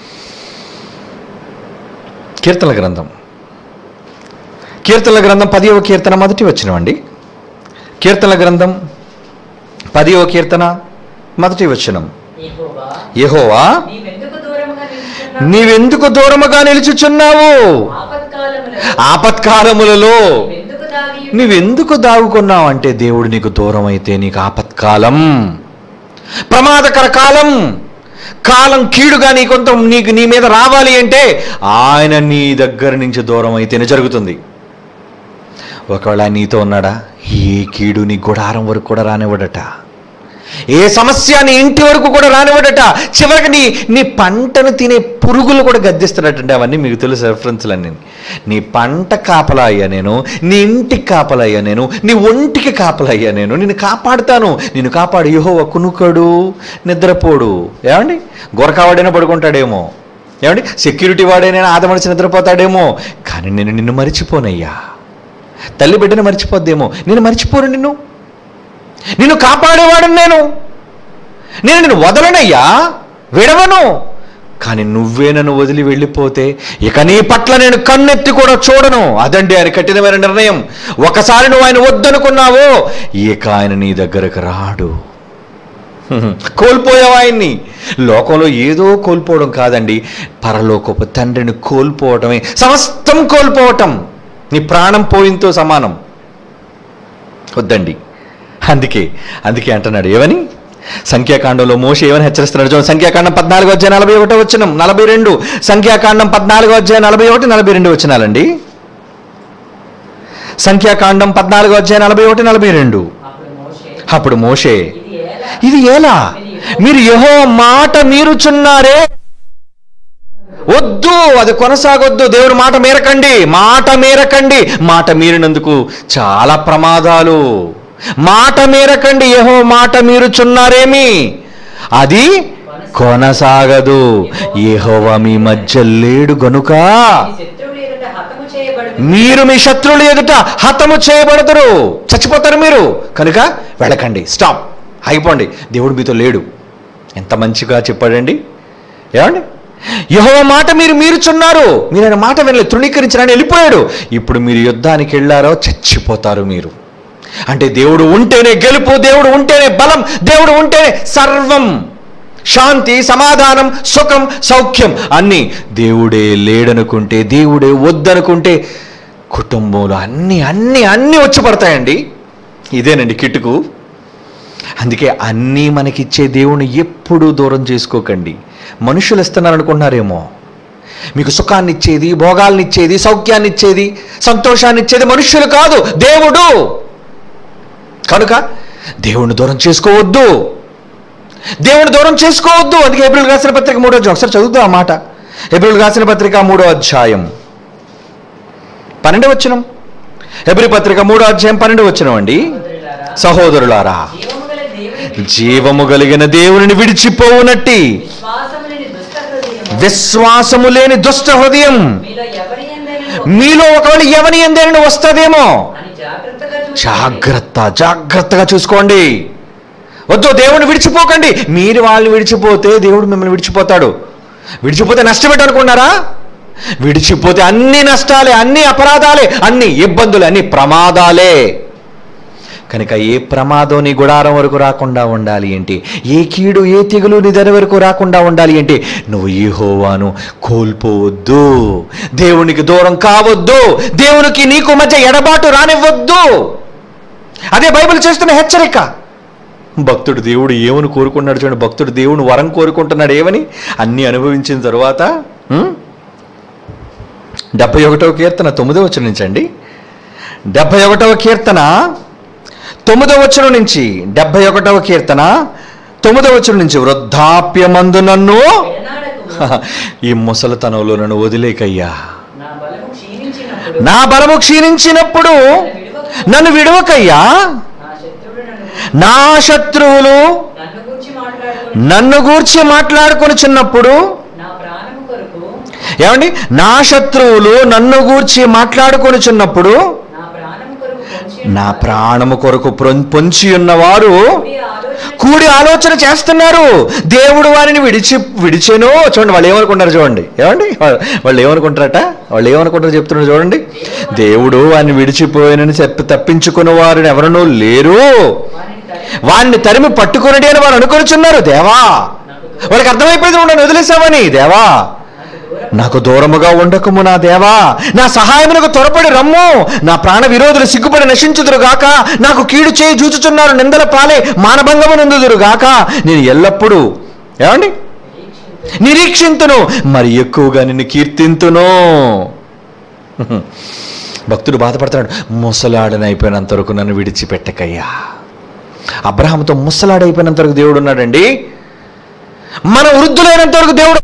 Speaker 1: కీర్తనల గ్రంథం కీర్తనల గ్రంథం పదివ కీర్తన మొదటి వచనమండి. కీర్తనల గ్రంథం పదివ కీర్తన మొదటి వచనం. యెహోవా నీవెందుకు దూరముగా నిలుచుచున్నావు? ఆపత్కాలములలో నువ్వెందుకు దాగుకున్నావు అంటే దేవుడు నీకు దూరం అయితే నీకు ఆపత్కాలం, ప్రమాదకర కాలం, కాలం కీడుగా నీ కొంత నీకు నీ మీద రావాలి అంటే ఆయన నీ దగ్గర నుంచి దూరం అయితేనే జరుగుతుంది. ఒకవేళ నీతో ఉన్నాడా, ఏ కీడు నీ గుడారం వరకు కూడా రానివ్వడట, ఏ సమస్య నీ ఇంటి వరకు కూడా రానివ్వడట. చివరికి నీ నీ పంటను తినే పురుగులు కూడా గద్దిస్తున్నట్టండి. అవన్నీ మీకు తెలుసు రెఫరెన్స్లన్నీ. నీ పంట కాపలా అయ్యా నేను, నీ ఇంటికి కాపలా అయ్యా నేను, నీ ఒంటికి కాపలా అయ్యా నేను, నిన్ను కాపాడుతాను. నిన్ను కాపాడు యెహోవా కునుకడు నిద్రపోడు. ఏమండి? గొరకావాడైనా పడుకుంటాడేమో, ఏమండి సెక్యూరిటీ వాడైనా ఆదమడిచి నిద్రపోతాడేమో, కానీ నేను నిన్ను మరిచిపోనయ్యా. తల్లి బిడ్డను మర్చిపోద్దేమో, నేను మర్చిపోను. నిన్ను నిన్ను కాపాడేవాడని నేను నేను నిన్ను వదలనయ్యా, విడవను. కానీ నువ్వే నన్ను వదిలి వెళ్ళిపోతే ఇక నీ పట్ల నేను కన్నెత్తి కూడా చూడను. అదండి ఆయన కఠినమైన నిర్ణయం. ఒకసారి నువ్వు ఆయన వద్దనుకున్నావో ఇక ఆయన నీ దగ్గరకు రాడు. కోల్పోయావు ఆయన్ని. లోకంలో ఏదో కోల్పోవడం కాదండి, పరలోకపు తండ్రిని కోల్పోవటమే సమస్తం కోల్పోవటం. నీ ప్రాణం పోయింతో సమానం. వద్దండి. అందుకే అందుకే అంటున్నాడు ఏమని, సంఖ్యాకాండంలో మోషే ఏమని హెచ్చరిస్తున్నాడు చూడండి. సంఖ్యాకాండం పద్నాలుగో అధ్యాయం నలభై ఒకటో వచనం, నలభై రెండు సంఖ్యాకాండం పద్నాలుగో అధ్యాయం నలభై ఒకటి నలభై రెండు వచనాలండి. సంఖ్యాకాండం పద్నాలుగో అధ్యాయం నలభై ఒకటి నలభై రెండు. అప్పుడు మోషే, ఇది ఎలా మీరు యెహోవా మాట మీరుచున్నారే, వద్దు, అది కొనసాగొద్దు, దేవుడి మాట మీరకండి, మాట మీరకండి. మాట మీరినందుకు చాలా ప్రమాదాలు. మాట మీరకండి, యెహోవా మాట మీరుచున్నారేమి, అది కొనసాగదు. యెహోవా మీ మధ్య లేడు గనుక మీరు మీ శత్రువుల ఎదుట హతము చేయబడతారు, చచ్చిపోతారు మీరు, కనుక వెళ్ళకండి, స్టాప్, ఆగిపోండి, దేవుడు మీతో లేడు. ఎంత మంచిగా చెప్పాడండి. ఏమండి, యెహోవా మాట మీరు మీరుచున్నారు, మీరు ఆయన మాట వినలేదు, తృణీకరించడానికి వెళ్ళిపోయాడు. ఇప్పుడు మీరు యుద్ధానికి వెళ్ళారో చచ్చిపోతారు మీరు. అంటే దేవుడు ఉంటేనే గెలుపు, దేవుడు ఉంటేనే బలం, దేవుడు ఉంటేనే సర్వం, శాంతి, సమాధానం, సుఖం, సౌఖ్యం అన్నీ. దేవుడే లేడనుకుంటే, దేవుడే వద్దనుకుంటే కుటుంబంలో అన్నీ అన్నీ అన్నీ వచ్చి పడతాయండి. ఇదేనండి కిటుకు. అందుకే అన్నీ మనకిచ్చే దేవుని ఎప్పుడూ దూరం చేసుకోకండి. మనుషులు ఇస్తున్నారు అనుకుంటున్నారేమో, మీకు సుఖాన్ని ఇచ్చేది, భోగాల్ని ఇచ్చేది, సౌఖ్యాన్ని ఇచ్చేది, సంతోషాన్ని ఇచ్చేది మనుష్యులు కాదు, దేవుడు. కనుక దేవుని దూరం చేసుకోవద్దు, దేవుని దూరం చేసుకోవద్దు. అందుకే హెబ్రీయులకు రాసిన పత్రిక మూడో అధ్యాయం ఒకసారి చదువుతాం ఆ మాట. హెబ్రీయులకు రాసిన పత్రిక మూడో అధ్యాయం పన్నెండు వచనం. హెబ్రీ పత్రిక మూడో అధ్యాయం పన్నెండు వచనం అండి. సహోదరులారా, జీవము కలిగిన దేవుని విడిచిపోవునట్టి విశ్వాసము లేని దుష్ట హృదయం మీలో ఒకవేళ ఎవరి ఎందైనా వస్తుందేమో, జాగ్రత్త జాగ్రత్తగా చూసుకోండి. వద్దు, దేవుని విడిచిపోకండి. మీరు వాళ్ళని విడిచిపోతే దేవుడు మిమ్మల్ని విడిచిపోతాడు. విడిచిపోతే నష్టం అనుకున్నారా? విడిచిపోతే అన్ని నష్టాలే, అన్ని అపరాధాలే, అన్ని ఇబ్బందులే, అన్ని ప్రమాదాలే. కనుక ఏ ప్రమాదం నీ గుడారం వరకు రాకుండా ఉండాలి ఏంటి, ఏ కీడు ఏ తెగులు నీ దరి వరకు రాకుండా ఉండాలి ఏంటి, నువ్వు యెహోవాను కోల్పోవద్దు, దేవునికి దూరం కావద్దు, దేవునికి నీకు మధ్య ఎడబాటు రానివ్వద్దు. అదే బైబిల్ చేస్తున్న హెచ్చరిక. భక్తుడు దేవుడు ఏమని కోరుకున్నాడు చూడండి. భక్తుడు దేవుని వరం కోరుకుంటున్నాడు ఏమని, అన్నీ అనుభవించిన తరువాత డెబ్బై ఒకటవ కీర్తన తొమ్మిదవ వచనం నుంచి అండి. డెబ్బై ఒకటవ కీర్తన తొమ్మిదవ వచనం నుంచి, డెబ్బై ఒకటవ కీర్తన తొమ్మిదవ వచనం నుంచి, వృద్ధాప్యమందు నన్ను, ఈ ముసలితనంలో నన్ను వదిలేకయ్యా, నా బలము క్షీణించినప్పుడు నన్ను విడవకయ్యా, నా శత్రువులు నన్ను గూర్చి మాట్లాడుకొనుచున్నప్పుడు, ఏమండి, నా శత్రువులు నన్ను గూర్చి మాట్లాడుకొనుచున్నప్పుడు నా ప్రాణము కొరకు పొంచి ఉన్నవారు కూడి ఆలోచన చేస్తున్నారు. దేవుడు వారిని విడిచి విడిచెను. చూడండి వాళ్ళు ఏమనుకుంటారు చూడండి. ఏమండి వాళ్ళు ఏమనుకుంటారట, వాళ్ళు ఏమనుకుంటారు చెప్తున్నారు చూడండి. దేవుడు వారిని విడిచిపోయినని చెప్పి తప్పించుకున్న వారిని ఎవరనూ లేరు, వారిని తరిమి పట్టుకునడి అని వారు అనుకొనిచున్నారు. దేవా, వాళ్ళకి అర్థమైపోయింది ఉండని వదిలేసామని. దేవా, నాకు దూరముగా ఉండకము నా దేవా, నా సహాయమునకు త్వరపడి రమ్ము, నా ప్రాణ విరోధులు సిగ్గుపడి నశించుదురు గాక, నాకు కీడు చేయి జూచుచున్నారు, నిందల పాలే మానభంగము నందుదురు గాక, నేను ఎల్లప్పుడూ ఏమండి నిరీక్షింతును, మరి ఎక్కువగా నిన్ను కీర్తింతును. భక్తుడు బాధపడుతున్నాడు, ముసలాడనైపోయినంత వరకు నన్ను విడిచిపెట్టకయ్యా. అబ్రహాముతో ముసలాడైపోయినంత వరకు దేవుడు ఉన్నాడండి. మన వృద్ధులైనంత వరకు దేవుడు,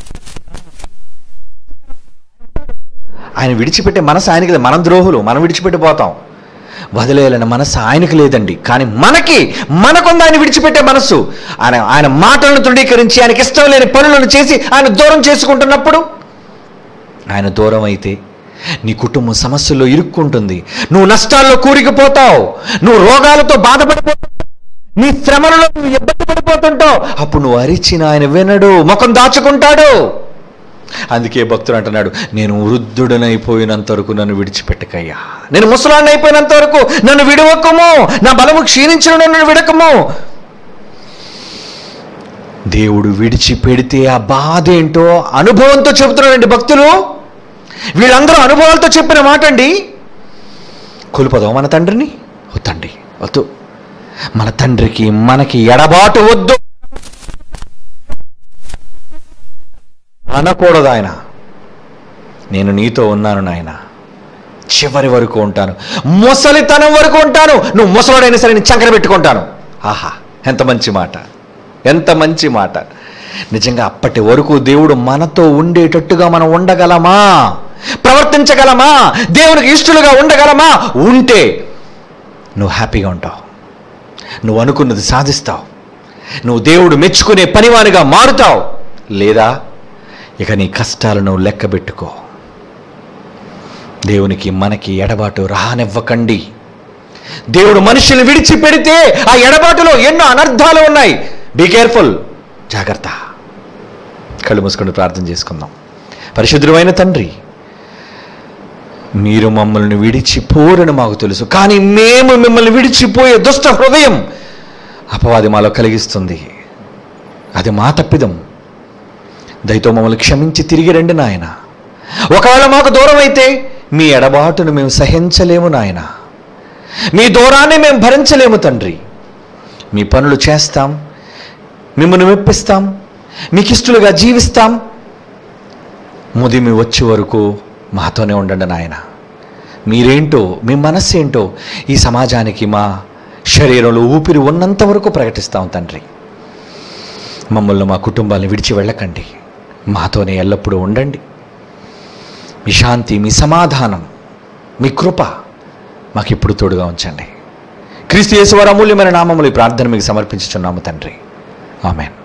Speaker 1: ఆయన విడిచిపెట్టే మనసు ఆయనకి లేదు. మనం ద్రోహులు, మనం విడిచిపెట్టిపోతాం. వదిలేయాలన్న మనసు ఆయనకు లేదండి. కానీ మనకి మనకుంది ఆయన విడిచిపెట్టే మనస్సు. ఆయన ఆయన మాటలను తృణీకరించి ఆయనకి ఇష్టం లేని పనులను చేసి ఆయన దూరం చేసుకుంటున్నప్పుడు, ఆయన దూరం అయితే నీ కుటుంబం సమస్యల్లో ఇరుక్కుంటుంది, నువ్వు నష్టాల్లో కూరికిపోతావు, నువ్వు రోగాలతో బాధపడిపోతావు, నీ శ్రమలలో నువ్వు ఇబ్బంది పడిపోతుంటావు. అప్పుడు నువ్వు అరిచిన ఆయన వినడు, ముఖం దాచుకుంటాడు. అందుకే భక్తుడు అంటున్నాడు, నేను వృద్ధుడనైపోయినంత వరకు నన్ను విడిచిపెట్టకయ్యా, నేను ముసలాన్ని అయిపోయినంత వరకు నన్ను విడవకము, నా బలము క్షీణించిన నన్ను విడకము. దేవుడు విడిచిపెడితే ఆ బాధ ఏంటో అనుభవంతో చెబుతున్నారండి భక్తులు. వీళ్ళందరూ అనుభవాలతో చెప్పిన మాట అండి. కొలుపదాం మన తండ్రిని? వద్దండి, వద్దు. మన తండ్రికి మనకి ఎడబాటు వద్దు అనకూడదు. ఆయన, నేను నీతో ఉన్నాను నాయన, చివరి వరకు ఉంటాను, ముసలితనం వరకు ఉంటాను, నువ్వు ముసలుడైనా సరే నేను చంకర పెట్టుకుంటాను. ఆహా, ఎంత మంచి మాట, ఎంత మంచి మాట. నిజంగా అప్పటి వరకు దేవుడు మనతో ఉండేటట్టుగా మనం ఉండగలమా? ప్రవర్తించగలమా? దేవునికి ఇష్టలుగా ఉండగలమా? ఉంటే నువ్వు హ్యాపీగా ఉంటావు, నువ్వు అనుకున్నది సాధిస్తావు, నువ్వు దేవుడు మెచ్చుకునే పనివానిగా మారుతావు. లేదా ఇక నీ కష్టాలను లెక్కబెట్టుకో. దేవునికి మనకి ఎడబాటు రానివ్వకండి. దేవుడు మనుషుల్ని విడిచిపెడితే ఆ ఎడబాటులో ఎన్నో అనర్థాలు ఉన్నాయి. బీ కేర్ఫుల్, జాగ్రత్త. కళ్ళు మూసుకొని ప్రార్థన చేసుకుందాం. పరిశుద్ధమైన తండ్రి, మీరు మమ్మల్ని విడిచిపోరని మాకు తెలుసు, కానీ మేము మిమ్మల్ని విడిచిపోయే దుష్ట హృదయం అపవాది మాలో కలిగిస్తుంది. అది మా తప్పిదం. దయతో మమ్మల్ని క్షమించి తిరిగి రండి నాయన. ఒకవేళ మాకు దూరం అయితే మీ ఎడబాటును మేము సహించలేము నాయన, మీ దూరాన్ని మేము భరించలేము తండ్రి. మీ పనులు చేస్తాం, మిమ్మల్ని మెప్పిస్తాం, మీకు ఇష్టలుగా జీవిస్తాం. ముదిమి వచ్చే వరకు మాతోనే ఉండండి నాయన. మీరేంటో, మీ మనస్సు ఏంటో ఈ సమాజానికి మా శరీరంలో ఊపిరి ఉన్నంత వరకు ప్రకటిస్తాం తండ్రి. మమ్మల్ని, మా కుటుంబాలను విడిచి వెళ్ళకండి. మాతోనే ఎల్లప్పుడూ ఉండండి. మీ శాంతి, మీ సమాధానం, మీ కృప మాకిప్పుడు తోడుగా ఉంచండి. క్రీస్తు యేసు వారి అమూల్యమైన నామములో ఈ ప్రార్థన మీకు సమర్పించుచున్నాము తండ్రి. ఆమేన్.